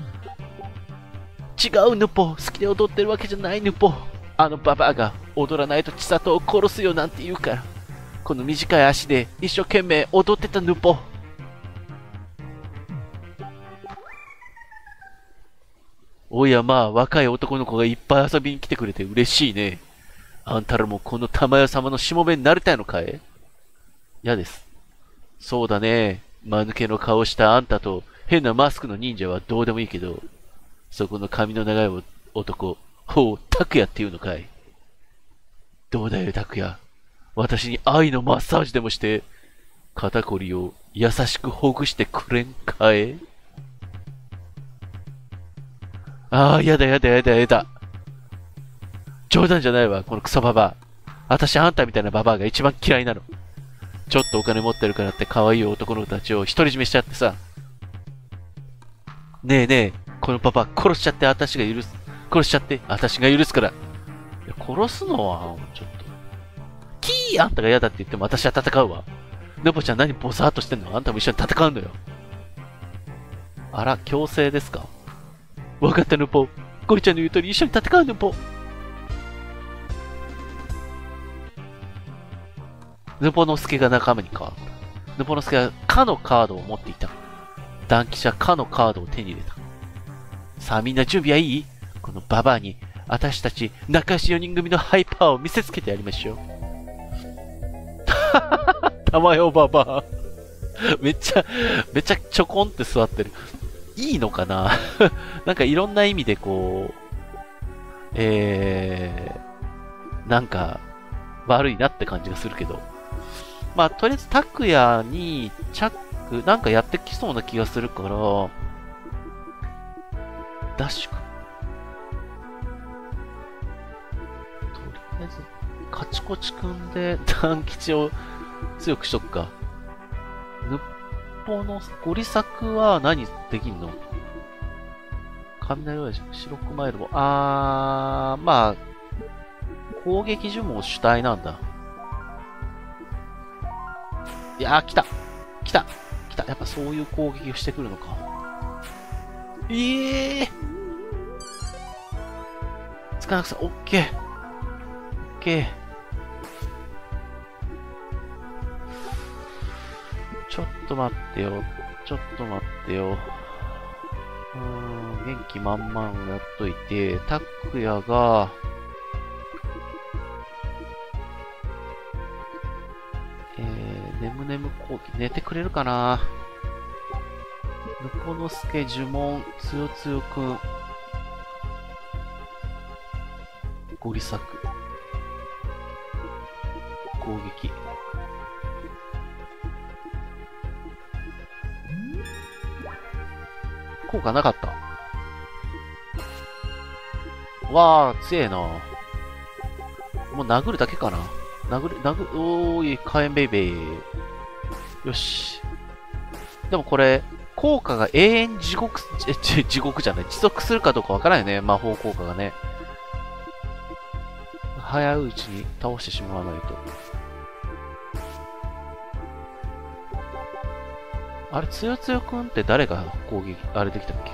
えか。違うヌポ、好きで踊ってるわけじゃないヌポ。あのババアが踊らないと千里を殺すよなんて言うから、この短い足で一生懸命踊ってたヌポ。おやまあ、若い男の子がいっぱい遊びに来てくれて嬉しいね。あんたらもこの玉代様のしもべになりたいのかい？嫌です。そうだね。間抜けの顔したあんたと変なマスクの忍者はどうでもいいけど、そこの髪の長い男、ほう、拓也っていうのかい？どうだよ、拓也。私に愛のマッサージでもして、肩こりを優しくほぐしてくれんかい？ああ、やだやだやだやだ。冗談じゃないわ、このクソババア。私あんたみたいなババアが一番嫌いなの。ちょっとお金持ってるからって可愛い男の子たちを独り占めしちゃってさ。ねえねえ、このパパ殺しちゃって私が許す。殺しちゃって私が許すから。いや、殺すのは、ちょっと。キーあんたが嫌だって言っても私は戦うわ。ネポちゃん何ボサーっとしてんの？あんたも一緒に戦うのよ。あら、強制ですか？わかったヌポ。ゴリちゃんの言う通り一緒に戦うヌポ。ヌポの助が仲間に変わった。ヌポの助はカのカードを持っていた。断記者カのカードを手に入れた。さあみんな準備はいい？このババアに私たち仲良しよにん組のハイパーを見せつけてやりましょう。玉よババア。めっちゃ、めっちゃちょこんって座ってる。いいのかななんかいろんな意味でこう、えー、なんか悪いなって感じがするけど。まあ、とりあえず拓也にチャック、なんかやってきそうな気がするから、ダッシュか。とりあえず、カチコチくんでダン吉を強くしとくか。ぬっぽのゴリ作は何できんの？雷親父、白くマイルも。あー、まあ、攻撃呪文主体なんだ。いやー、来た来た来たやっぱそういう攻撃をしてくるのか。ええーつかなくさ、オッケー。オッケー。ちょっと待ってよ。ちょっと待ってよ。うーん、元気満々やっといて、拓也が、えー、ねむねむ攻撃、寝てくれるかな？ぬこのすけ、呪文、つよつよくん、ゴリ作、攻撃。効果なかった。わー、強えな。もう殴るだけかな。殴る、殴る、おーい、火炎ベイベー。よし。でもこれ、効果が永遠地獄、え、地獄じゃない。持続するかどうかわからないよね。魔法効果がね。早いうちに倒してしまわないと。あれ、つよつよくんって誰が攻撃、あれできたっけ？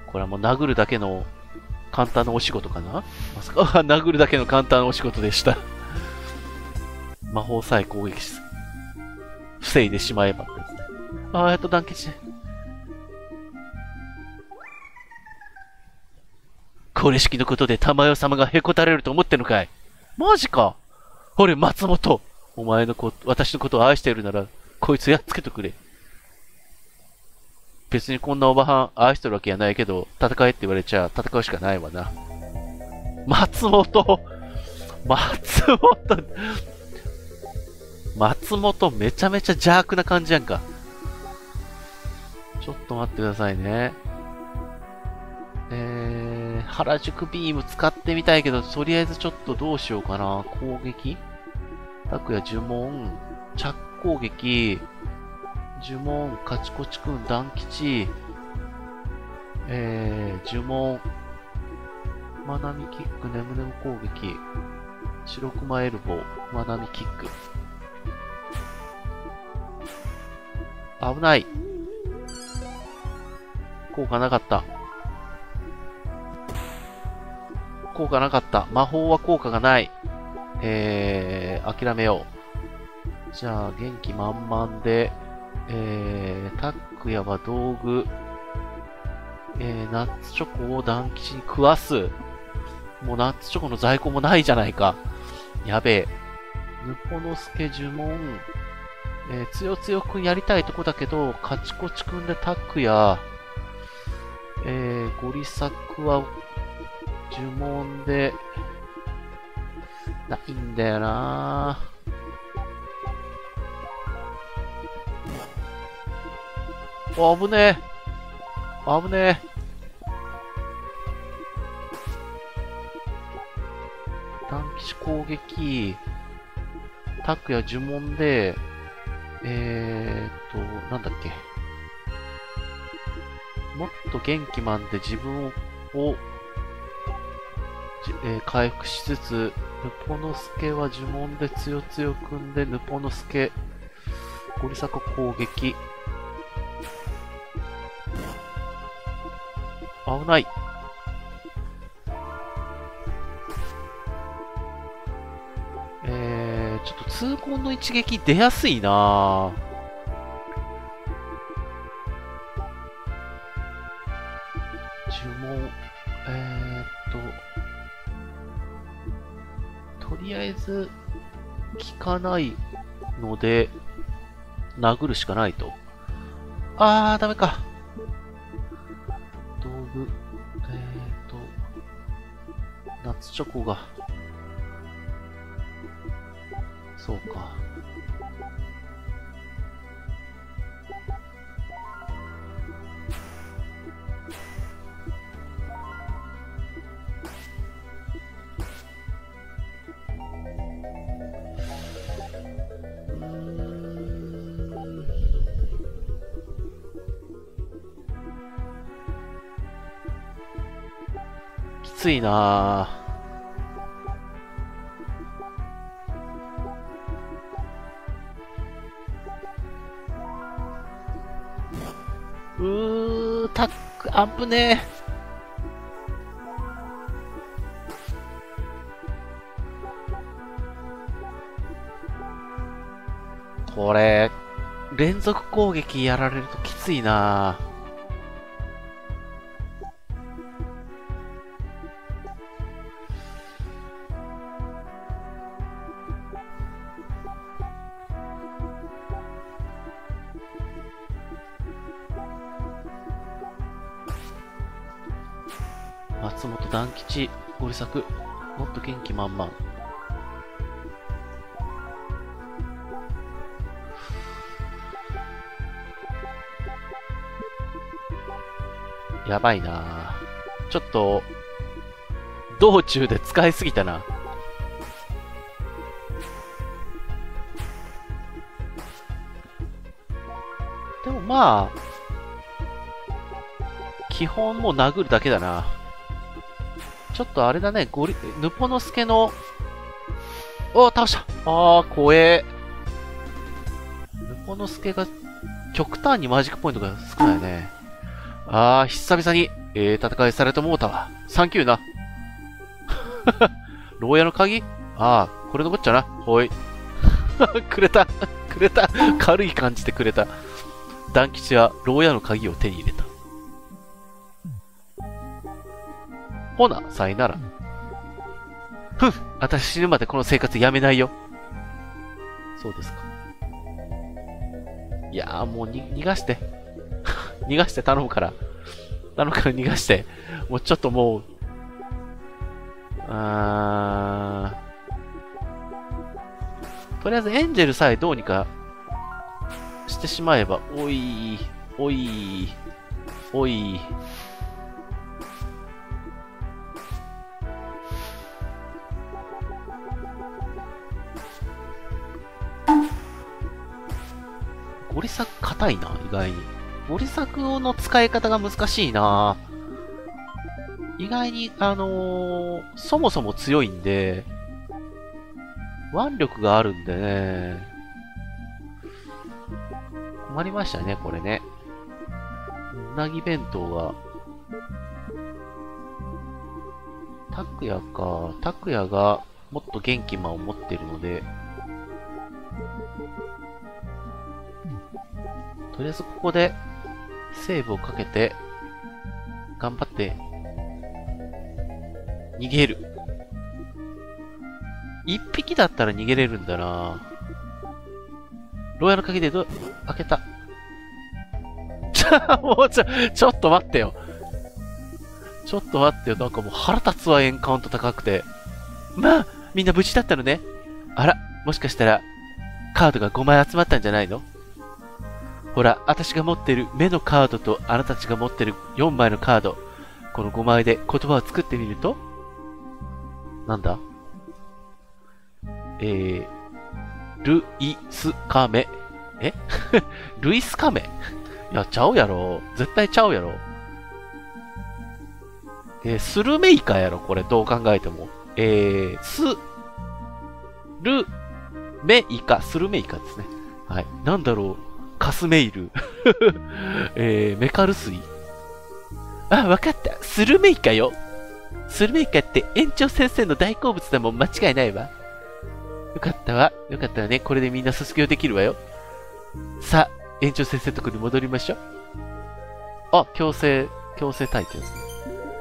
これはもう殴るだけの簡単なお仕事かな。まさか、殴るだけの簡単なお仕事でした。魔法さえ攻撃し、防いでしまえばってですね。ああ、やっと団吉。これ式のことで玉代様がへこたれると思ってんのかい。マジか。俺、松本。お前のこと、私のことを愛しているなら、こいつやっつけとくれ。別にこんなおばはん愛してるわけやないけど、戦えって言われちゃ戦うしかないわな。松本松本松本めちゃめちゃ邪悪な感じやんか。ちょっと待ってくださいね。えー、原宿ビーム使ってみたいけど、とりあえずちょっとどうしようかな。攻撃拓也呪文、着攻撃、呪文、カチコチくん、団吉、えー、呪文、まなみキック、ねむねむ攻撃、白熊エルボー、まなみキック。危ない。効果なかった。効果なかった。魔法は効果がない。えー、諦めよう。じゃあ、元気満々で、えー、タックヤは道具、えー、ナッツチョコを団吉に食わす。もうナッツチョコの在庫もないじゃないか。やべえ。ぬぽのすけ呪文、えー、つよつよくんやりたいとこだけど、カチコチくんでタックヤ、えー、ゴリサクは呪文で、ないんだよなぁ。危ねえ。危ねえ。短吉攻撃、タクや呪文で、えーっと、なんだっけ。もっと元気マンで自分を、えー、回復しつつ、ぬぽのすけは呪文でつよつよくんで、ぬぽのすけ、ゴリサコ攻撃。危ない。えー、ちょっと痛恨の一撃出やすいなぁ。呪文、えーっと、とりあえず、効かないので、殴るしかないと。あー、ダメか。道具、えーと、ナッツチョコが、そうか。きついなぁ。うー、タック、アンプねー。これ、連続攻撃やられるときついなぁ。松本団吉、ゴリサク、もっと元気満々。やばいなぁ。ちょっと、道中で使いすぎたな。でもまあ、基本もう殴るだけだな。ちょっとあれだね、ゴリ、ぬぽのすけの、おー、倒した。あー、怖え。ぬぽのすけが、極端にマジックポイントが少ないね。あー、久々に、 ええー、戦いされてもうたわ。サンキューな。牢屋の鍵？ああ、これのこっちゃな。ほい。くれた。くれた。軽い感じでくれた。団吉は牢屋の鍵を手に入れた。ほな、さいなら。ふん、私死ぬまでこの生活やめないよ。そうですか。いやーもうに逃がして。逃がして頼むから。頼むから逃がして。もうちょっともう、あー、とりあえずエンジェルさえどうにかしてしまえば、おい、おい、おい。ゴリサク硬いな、意外に。ゴリサクの使い方が難しいな。意外に、あのー、そもそも強いんで、腕力があるんでね、困りましたね、これね。うなぎ弁当が。拓也か。拓也がもっと元気マンを持ってるので、とりあえずここでセーブをかけて、頑張って、逃げる。一匹だったら逃げれるんだな。牢屋の鍵でど、開けた。ちょ、もうちょ、ちょっと待ってよ。ちょっと待ってよ。なんかもう腹立つわ、エンカウント高くて。まあ、みんな無事だったのね。あら、もしかしたら、カードがごまい集まったんじゃないの？ほら、私が持ってる目のカードとあなたたちが持ってるよんまいのカード。このごまいで言葉を作ってみると、なんだ？えー、ルイスカメ。えルイスカメいや、ちゃうやろ。絶対ちゃうやろ。えー、スルメイカやろ、これ、どう考えても。えー、ス、ル、メイカ、スルメイカですね。はい。なんだろう。カスメイル。えー、メカルスイ。あ、わかった。スルメイカよ。スルメイカって園長先生の大好物だもん間違いないわ。よかったわ。よかったわね。これでみんな卒業できるわよ。さあ、園長先生のとこに戻りましょう。あ、強制、強制退去ですね。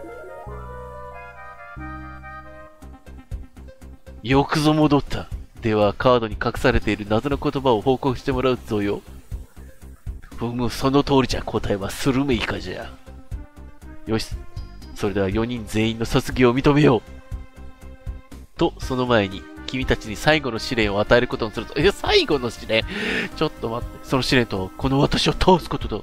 よくぞ戻った。では、カードに隠されている謎の言葉を報告してもらうぞよ。もうその通りじゃ。答えはスルメイカじゃ。よし。それではよにん全員の卒業を認めよう。と、その前に、君たちに最後の試練を与えることにすると。え、最後の試練？ちょっと待って。その試練とは、この私を倒すことだ。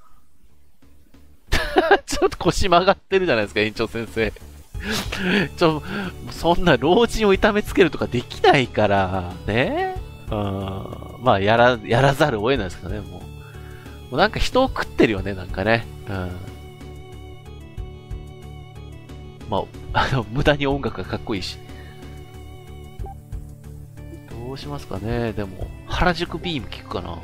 ちょっと腰曲がってるじゃないですか、園長先生。ちょ、そんな老人を痛めつけるとかできないから、ね。うん。まあ、やら、やらざるを得ないですかね、もう。もうなんか人を食ってるよね、なんかね。うん。まあ、あの、無駄に音楽がかっこいいし。どうしますかね。でも、原宿ビーム効くかな。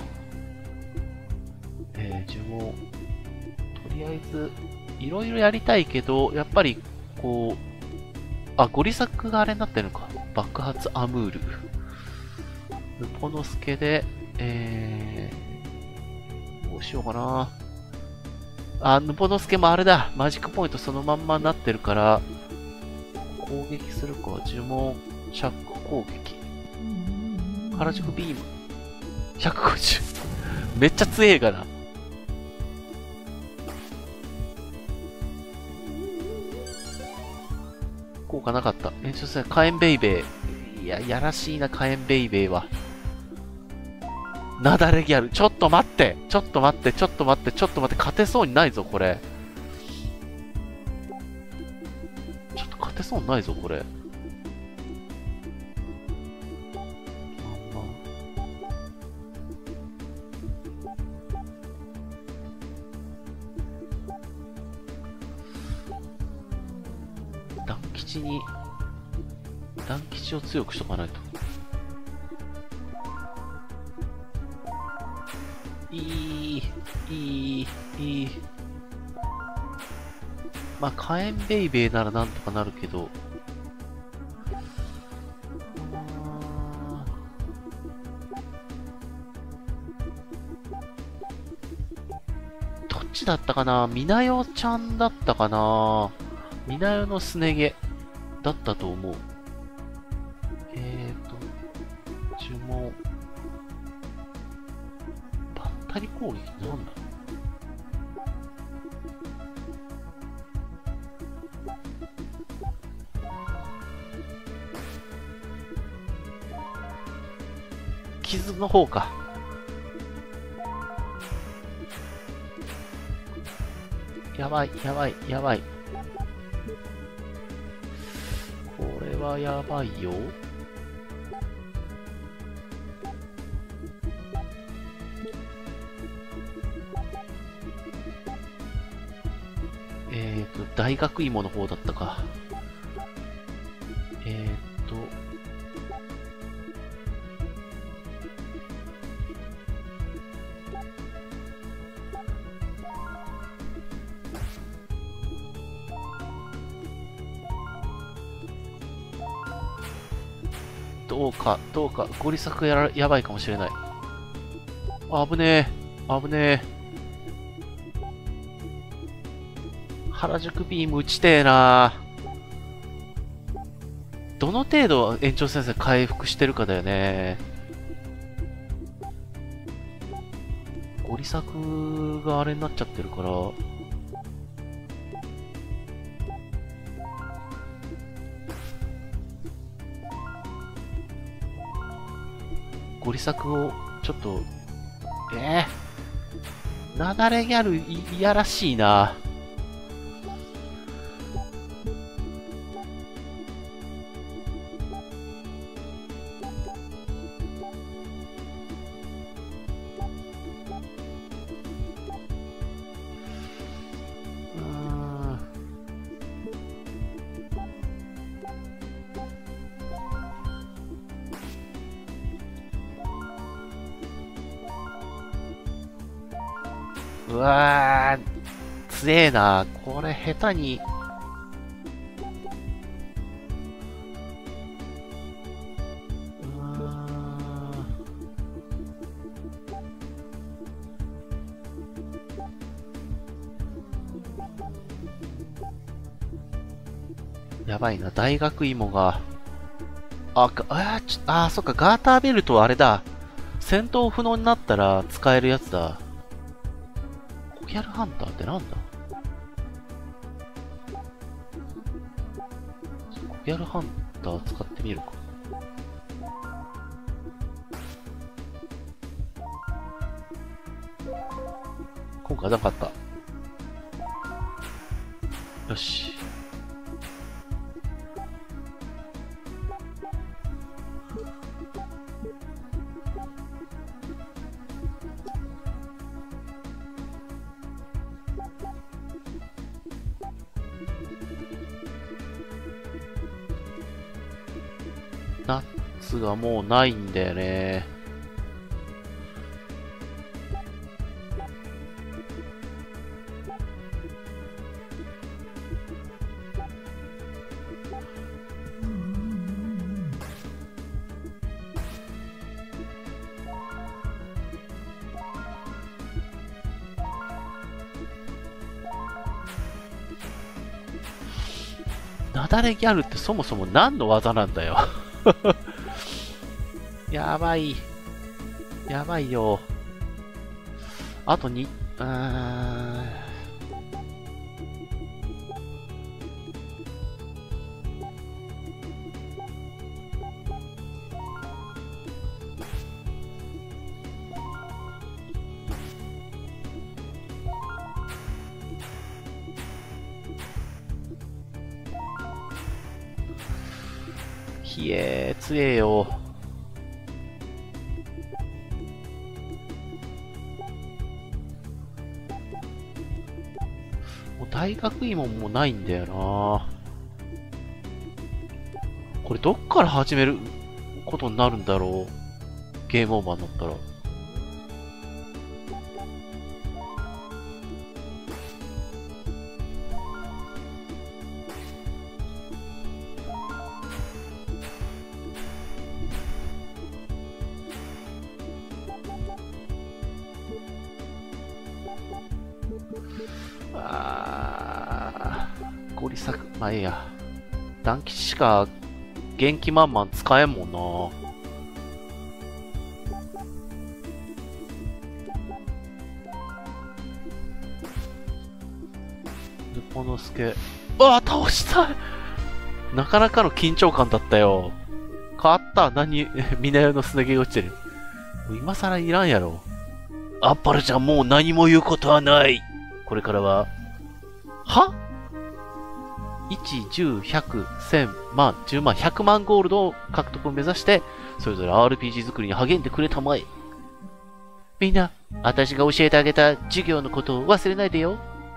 えー、呪文。とりあえず、いろいろやりたいけど、やっぱり、こう、あ、ゴリサクがあれになってるのか。爆発アムール。ヌポノスケで、えー、どうしようかな。あ、ヌポノスケもあれだ。マジックポイントそのまんまになってるから、攻撃するか。呪文、シャック攻撃。原宿ビーム。ひゃくごじゅう。めっちゃ強えがな。効果なかった。え、ちょっとね、火炎ベイベー。いや、やらしいな、火炎ベイベーは。なだれギャル。ちょっと待って。ちょっと待って、ちょっと待って、ちょっと待って。勝てそうにないぞ、これ。ちょっと勝てそうにないぞ、これ。団吉に、団吉を強くしとかないと。いい、いい、いい。 まあ、火炎ベイベーならなんとかなるけど。どっちだったかな？みなよちゃんだったかな？みなよのすね毛だったと思う。えーと、呪文。バッタリ攻撃なんだ？傷の方か。やばい、やばい、やばい。これはやばいよ。えーと、大学芋の方だったか。えーと、どうか、どうか、ゴリ作やら、やばいかもしれない。あぶねえ、危ねえ。原宿ビーム打ちてえな。どの程度園長先生回復してるかだよね。ゴリ作があれになっちゃってるから。ゴリ作をちょっと、えー、なだれギャルい、いやらしいな。うわー、強えな。これ下手に。うーん。やばいな、大学芋が。あ、があー、ちょ、あー、そっか、ガーターベルトはあれだ。戦闘不能になったら使えるやつだ。コギャルハンターってなんだ？コギャルハンター使ってみるか。今回なかった。よし。ナッツがもうないんだよね。なだれギャルってそもそも何の技なんだよ。やばい。やばいよ。あとに、うーん。ひえー、強えよ。もう大学芋もないんだよな。これどっから始めることになるんだろう。ゲームオーバーになったら。 あー、ゴリサク、まあええや。団吉しか元気満々使えんもんな。ぬぽのすけ。ああ、倒したい。なかなかの緊張感だったよ。変わった。何、みなよのすね毛が落ちてる。今更いらんやろ。あっぱれちゃん、もう何も言うことはない。これからは、は ?いち、じゅう、ひゃく、せん、万、じゅうまん、ひゃくまんゴールドを獲得を目指して、それぞれ アールピージー 作りに励んでくれたまえ。みんな、私が教えてあげた授業のことを忘れないでよ。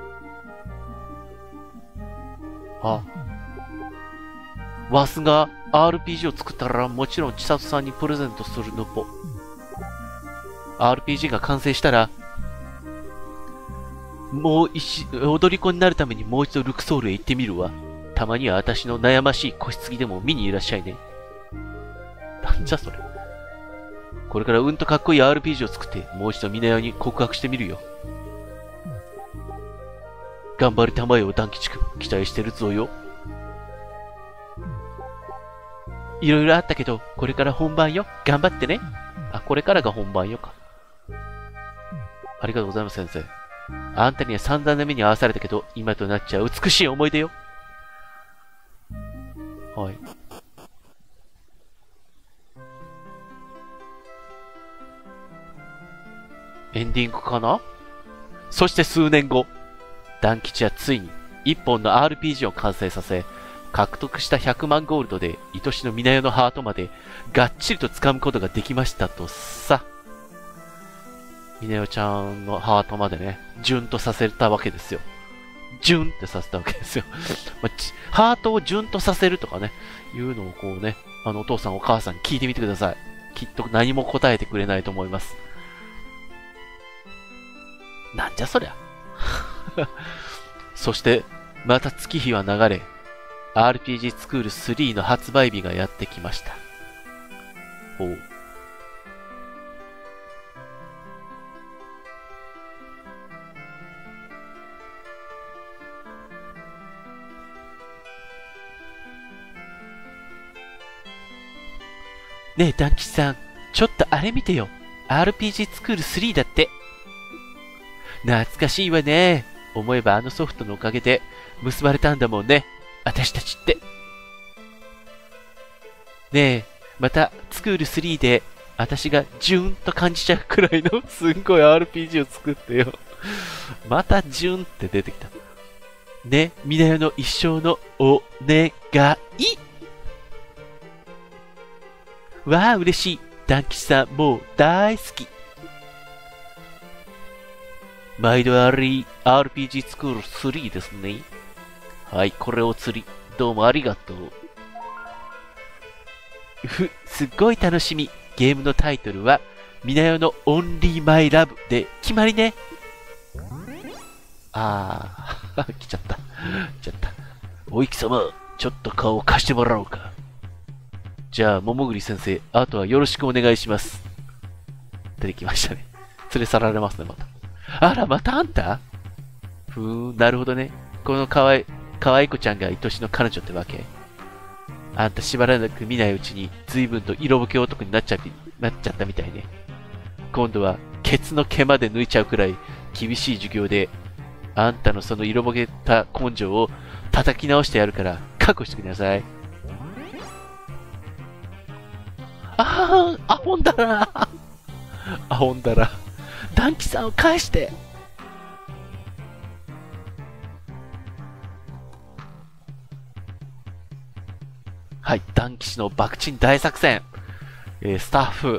あ。わすが アールピージー を作ったらもちろん千里さんにプレゼントするのぽ。アールピージー が完成したら、もう一、踊り子になるためにもう一度ルクソールへ行ってみるわ。たまには私の悩ましい個室着でも見にいらっしゃいね。なんじゃそれ。これからうんとかっこいい アールピージー を作って、もう一度みなよに告白してみるよ。頑張りたまえよ、団吉くん。期待してるぞよ。いろいろあったけど、これから本番よ。頑張ってね。あ、これからが本番よか。ありがとうございます、先生。あんたには散々な目に遭わされたけど、今となっちゃ美しい思い出よ。はい。エンディングかな？そして数年後、団吉はついに一本の アールピージー を完成させ、獲得したひゃくまんゴールドで愛しのみなよのハートまでがっちりと掴むことができましたとさ。みなよちゃんのハートまでね、ジュンとさせたわけですよ。ジュンってさせたわけですよ。まあ、ハートをジュンとさせるとかね、いうのをこうね、あのお父さんお母さんに聞いてみてください。きっと何も答えてくれないと思います。なんじゃそりゃ。そして、また月日は流れ、アールピージー スクールスリーの発売日がやってきました。おう。ねえ、団吉さん、ちょっとあれ見てよ。アールピージー スクールスリーだって。懐かしいわね。思えばあのソフトのおかげで結ばれたんだもんね。私たちって。ねえ、またスクールスリーで私がジュンと感じちゃうくらいのすんごい アールピージー を作ってよ。またジュンって出てきた。ね、みなよの一生のお願い。わあ、嬉しい。団吉さん、もう大好き。毎度あり アールピージー スクールスリーですね。はい、これを釣り。どうもありがとう。ふ、すっごい楽しみ。ゲームのタイトルは、みなよのオンリーマイラブで決まりね。あー、来ちゃった。来ちゃった。おいきさま、ちょっと顔を貸してもらおうか。じゃあ、桃栗先生、あとはよろしくお願いします。出てきましたね。連れ去られますね、また。あら、またあんた？ふーん、なるほどね。このかわい、かわい子ちゃんが愛しの彼女ってわけ？あんたしばらく見ないうちに、随分と色ぼけ男になっちゃって、なっちゃったみたいね。今度は、ケツの毛まで抜いちゃうくらい、厳しい授業で、あんたのその色ぼけた根性を叩き直してやるから、覚悟してください。ああ、アホンダラアホンダラ。団吉さんを返して。はい、団吉の爆沈大作戦。えー、スタッフ、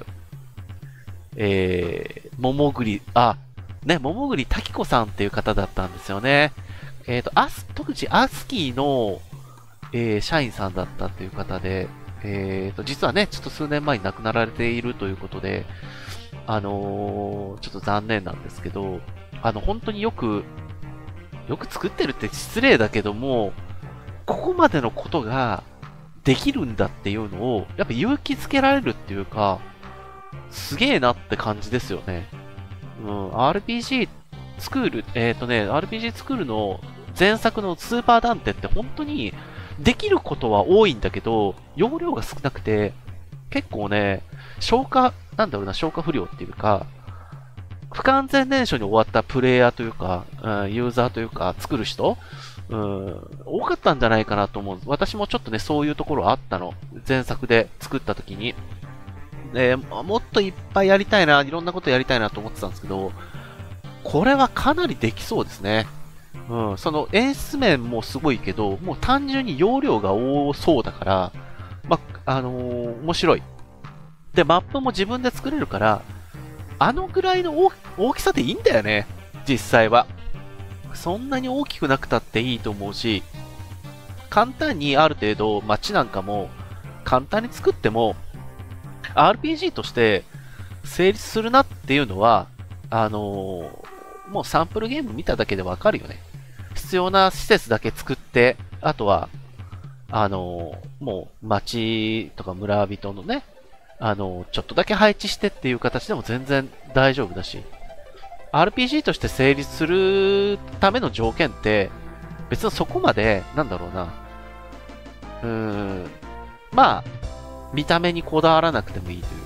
えー、桃栗、あ、ね、桃栗滝子さんっていう方だったんですよね。えっ、ー、と、アス、特にアスキーの、えー、社員さんだったっていう方で、えっ、ー、と、実はね、ちょっと数年前に亡くなられているということで、あのー、ちょっと残念なんですけど、あの、本当によく、よく作ってるって失礼だけども、ここまでのことができるんだっていうのを、やっぱ勇気づけられるっていうか、すげえなって感じですよね。うん、アールピージー っスクール、えっ、とね、アールピージー スクールの前作のスーパーダンテって本当にできることは多いんだけど、容量が少なくて、結構ね、消化、なんだろうな、消化不良っていうか、不完全燃焼に終わったプレイヤーというか、うん、ユーザーというか、作る人、うん、多かったんじゃないかなと思う。私もちょっとね、そういうところあったの。前作で作った時に。で、もっといっぱいやりたいな、いろんなことやりたいなと思ってたんですけど、これはかなりできそうですね。うん、その演出面もすごいけど、もう単純に容量が多そうだから、ま、あのー、面白い。で、マップも自分で作れるから、あのぐらいの 大, 大きさでいいんだよね、実際は。そんなに大きくなくたっていいと思うし、簡単にある程度街なんかも簡単に作っても、アールピージー として成立するなっていうのは、あのー、もうサンプルゲーム見ただけでわかるよね。必要な施設だけ作って、あとは、あのー、もう街とか村人のね、あのー、ちょっとだけ配置してっていう形でも全然大丈夫だし、アールピージー として成立するための条件って、別にそこまで、なんだろうな、うーん、まあ、見た目にこだわらなくてもいいという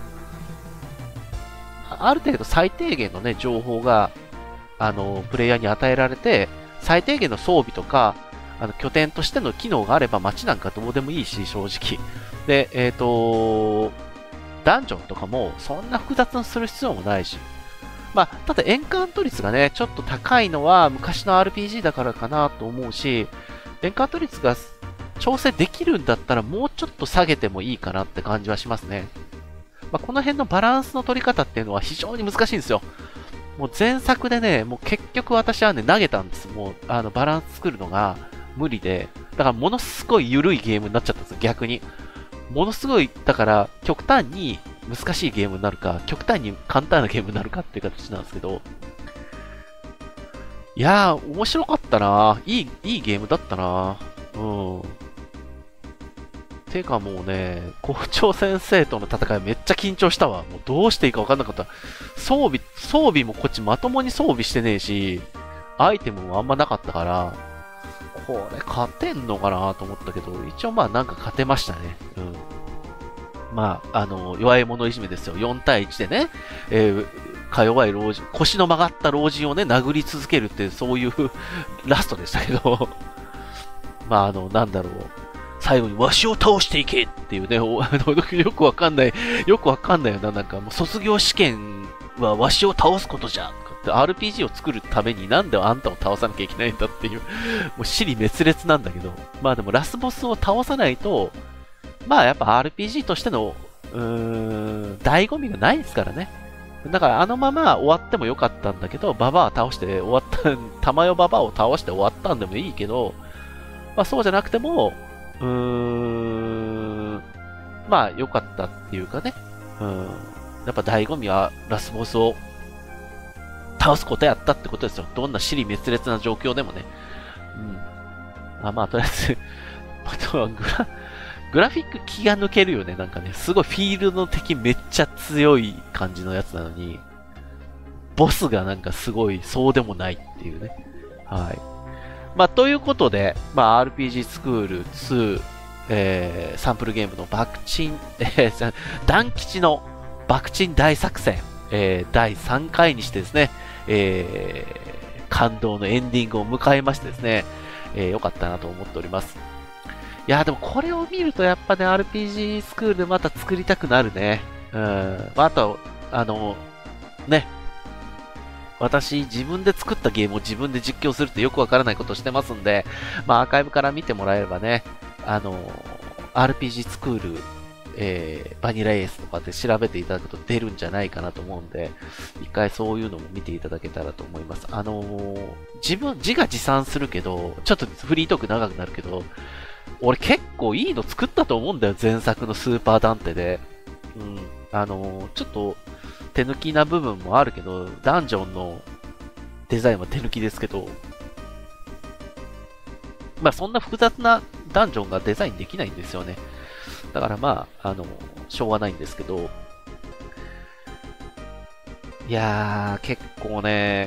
か、ある程度最低限のね、情報が、あの、プレイヤーに与えられて、最低限の装備とか、あの、拠点としての機能があれば街なんかどうでもいいし、正直。で、えっと、ダンジョンとかもそんな複雑にする必要もないし。まあ、ただエンカウント率がね、ちょっと高いのは昔の アールピージー だからかなと思うし、エンカウント率が調整できるんだったらもうちょっと下げてもいいかなって感じはしますね。まあ、この辺のバランスの取り方っていうのは非常に難しいんですよ。もう前作でね、もう結局私はね、投げたんです。もう、あの、バランス作るのが無理で、だからものすごい緩いゲームになっちゃったんですよ、逆に。ものすごい、だから、極端に難しいゲームになるか、極端に簡単なゲームになるかっていう形なんですけど、いやー、面白かったないい、いいゲームだったなうん。てかもうね、校長先生との戦いめっちゃ緊張したわ。もうどうしていいか分かんなかった。装備、装備もこっちまともに装備してねえし、アイテムもあんまなかったから、これ勝てんのかなと思ったけど、一応まあなんか勝てましたね。うん。まあ、あの、弱い者いじめですよ。よん対いちでね、えー、か弱い老人、腰の曲がった老人をね、殴り続けるって、そういうラストでしたけど、まあ、あの、なんだろう。最後にわしを倒していけっていうね、よくわかんない、よくわかんないよな。なんかもう卒業試験はわしを倒すことじゃとかって アールピージー を作るためになんであんたを倒さなきゃいけないんだっていう、もう死に滅裂なんだけど、まあでもラスボスを倒さないと、まあやっぱ アールピージー としての、うーん、醍醐味がないですからね。だからあのまま終わってもよかったんだけど、ババア倒して終わった、玉代ババアを倒して終わったんでもいいけど、まあそうじゃなくても、うーん、まあ良かったっていうかね、うん、やっぱ醍醐味はラスボスを倒すことやったってことですよ。どんな尻滅裂な状況でもね。うん。あまあとりあえずあとはグラ、グラフィック気が抜けるよね。なんかね、すごいフィールドの敵めっちゃ強い感じのやつなのに、ボスがなんかすごいそうでもないっていうね。はい。まあ、ということで、まあ、アールピージー スクールツー、えー、サンプルゲームの爆鎮、えー、ダン吉の爆鎮大作戦、えー、だいさんかいにしてですね、えー、感動のエンディングを迎えましてですね、えー、よかったなと思っております。いやーでもこれを見るとやっぱね、アールピージー スクールでまた作りたくなるね。うん。まあ、あと、あの、ね、私、自分で作ったゲームを自分で実況するってよくわからないことをしてますんで、まあ、アーカイブから見てもらえればね、あの、アールピージー スクール、えー、バニラエースとかで調べていただくと出るんじゃないかなと思うんで、一回そういうのも見ていただけたらと思います。あのー、自分、自画自賛するけど、ちょっとフリートーク長くなるけど、俺結構いいの作ったと思うんだよ、前作のスーパーダンテで。うん、あのー、ちょっと、手抜きな部分もあるけど、ダンジョンのデザインは手抜きですけど、まあそんな複雑なダンジョンがデザインできないんですよね。だからまあ、あの、しょうがないんですけど、いやー、結構ね、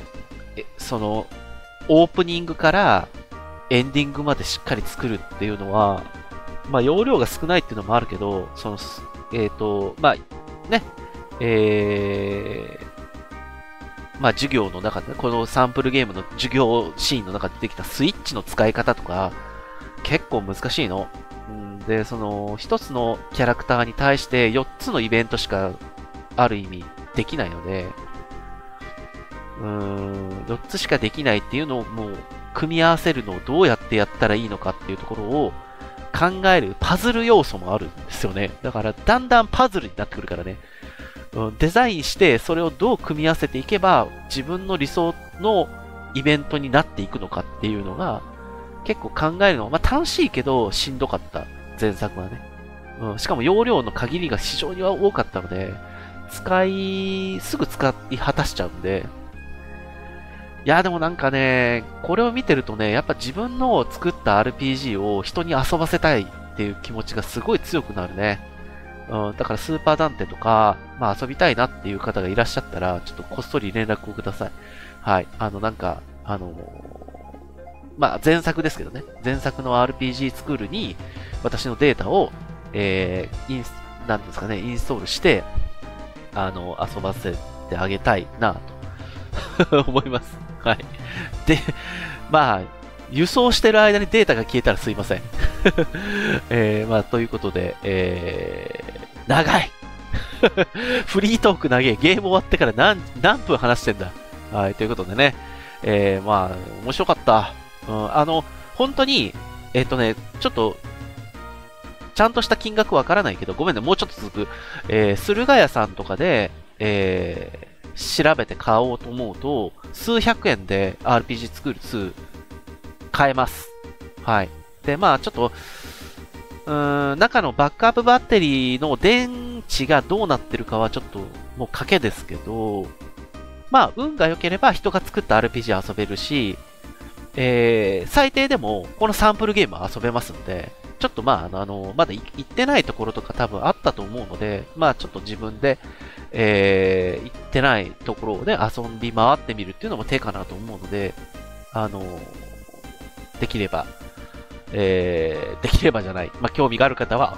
え、その、オープニングからエンディングまでしっかり作るっていうのは、まあ、容量が少ないっていうのもあるけど、その、えっ、ー、と、まあ、ね、えー、まあ、授業の中で、このサンプルゲームの授業シーンの中で出てきたスイッチの使い方とか、結構難しいの。で、その、一つのキャラクターに対してよっつのイベントしか、ある意味、できないので、うーん、よっつしかできないっていうのをもう、組み合わせるのをどうやってやったらいいのかっていうところを考えるパズル要素もあるんですよね。だから、だんだんパズルになってくるからね。うん、デザインして、それをどう組み合わせていけば、自分の理想のイベントになっていくのかっていうのが、結構考えるのは、まあ楽しいけど、しんどかった。前作はね。うん、しかも容量の限りが非常に多かったので、使い、すぐ使い果たしちゃうんで。いや、でもなんかね、これを見てるとね、やっぱ自分の作った アールピージー を人に遊ばせたいっていう気持ちがすごい強くなるね。うん、だからスーパーダンテとか、まあ遊びたいなっていう方がいらっしゃったら、ちょっとこっそり連絡をください。はい。あの、なんか、あの、まあ前作ですけどね。前作の アールピージー スクールに、私のデータを、えー、インス、なんですかね、インストールして、あの、遊ばせてあげたいなと思います。はい。で、まあ、輸送してる間にデータが消えたらすいません。えー、まあ、ということで、えー、長いフリートーク長い。ゲーム終わってから何、何分話してんだ。はい、ということでね、えー、まあ、面白かった。うん、あの、本当に、えっ、ー、とね、ちょっと、ちゃんとした金額わからないけど、ごめんね、もうちょっと続く。えー、駿河屋さんとかで、えー、調べて買おうと思うと、数百円で アールピージー スクールツー買えます。はい。で、まあちょっと、うーん、中のバックアップバッテリーの電池がどうなってるかはちょっともう賭けですけど、まあ運が良ければ人が作った アールピージー 遊べるし、えー、最低でもこのサンプルゲームは遊べますので、ちょっとまあ、あの、まだ行ってないところとか多分あったと思うので、まあちょっと自分で、えー、行ってないところをね、遊び回ってみるっていうのも手かなと思うので、あの、できれば、えー、できればじゃない。まあ興味がある方は、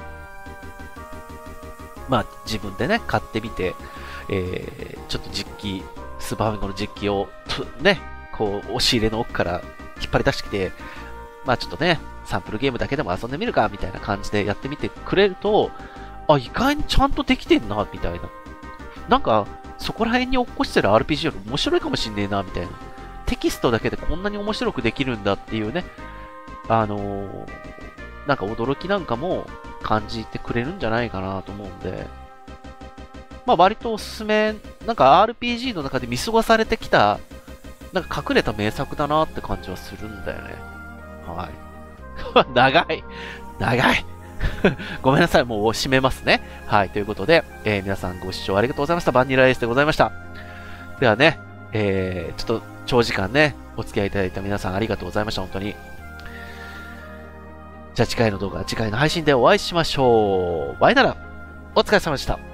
まあ自分でね、買ってみて、えー、ちょっと実機、スーパーファミコンの実機を、ね、こう、押し入れの奥から引っ張り出してきて、まあちょっとね、サンプルゲームだけでも遊んでみるか、みたいな感じでやってみてくれると、あ、意外にちゃんとできてんな、みたいな。なんか、そこら辺に落っこしてる アールピージー より面白いかもしんねえな、みたいな。テキストだけでこんなに面白くできるんだっていうね、あのー、なんか驚きなんかも感じてくれるんじゃないかなと思うんで、まあ割とおすすめ、なんか アールピージー の中で見過ごされてきた、なんか隠れた名作だなって感じはするんだよね。はい。長い長いごめんなさい、もう締めますね。はい、ということで、えー、皆さんご視聴ありがとうございました。バニラエースでございました。ではね、えー、ちょっと長時間ね、お付き合いいただいた皆さんありがとうございました、本当に。じゃあ次回の動画、次回の配信でお会いしましょう。バイなら、お疲れ様でした。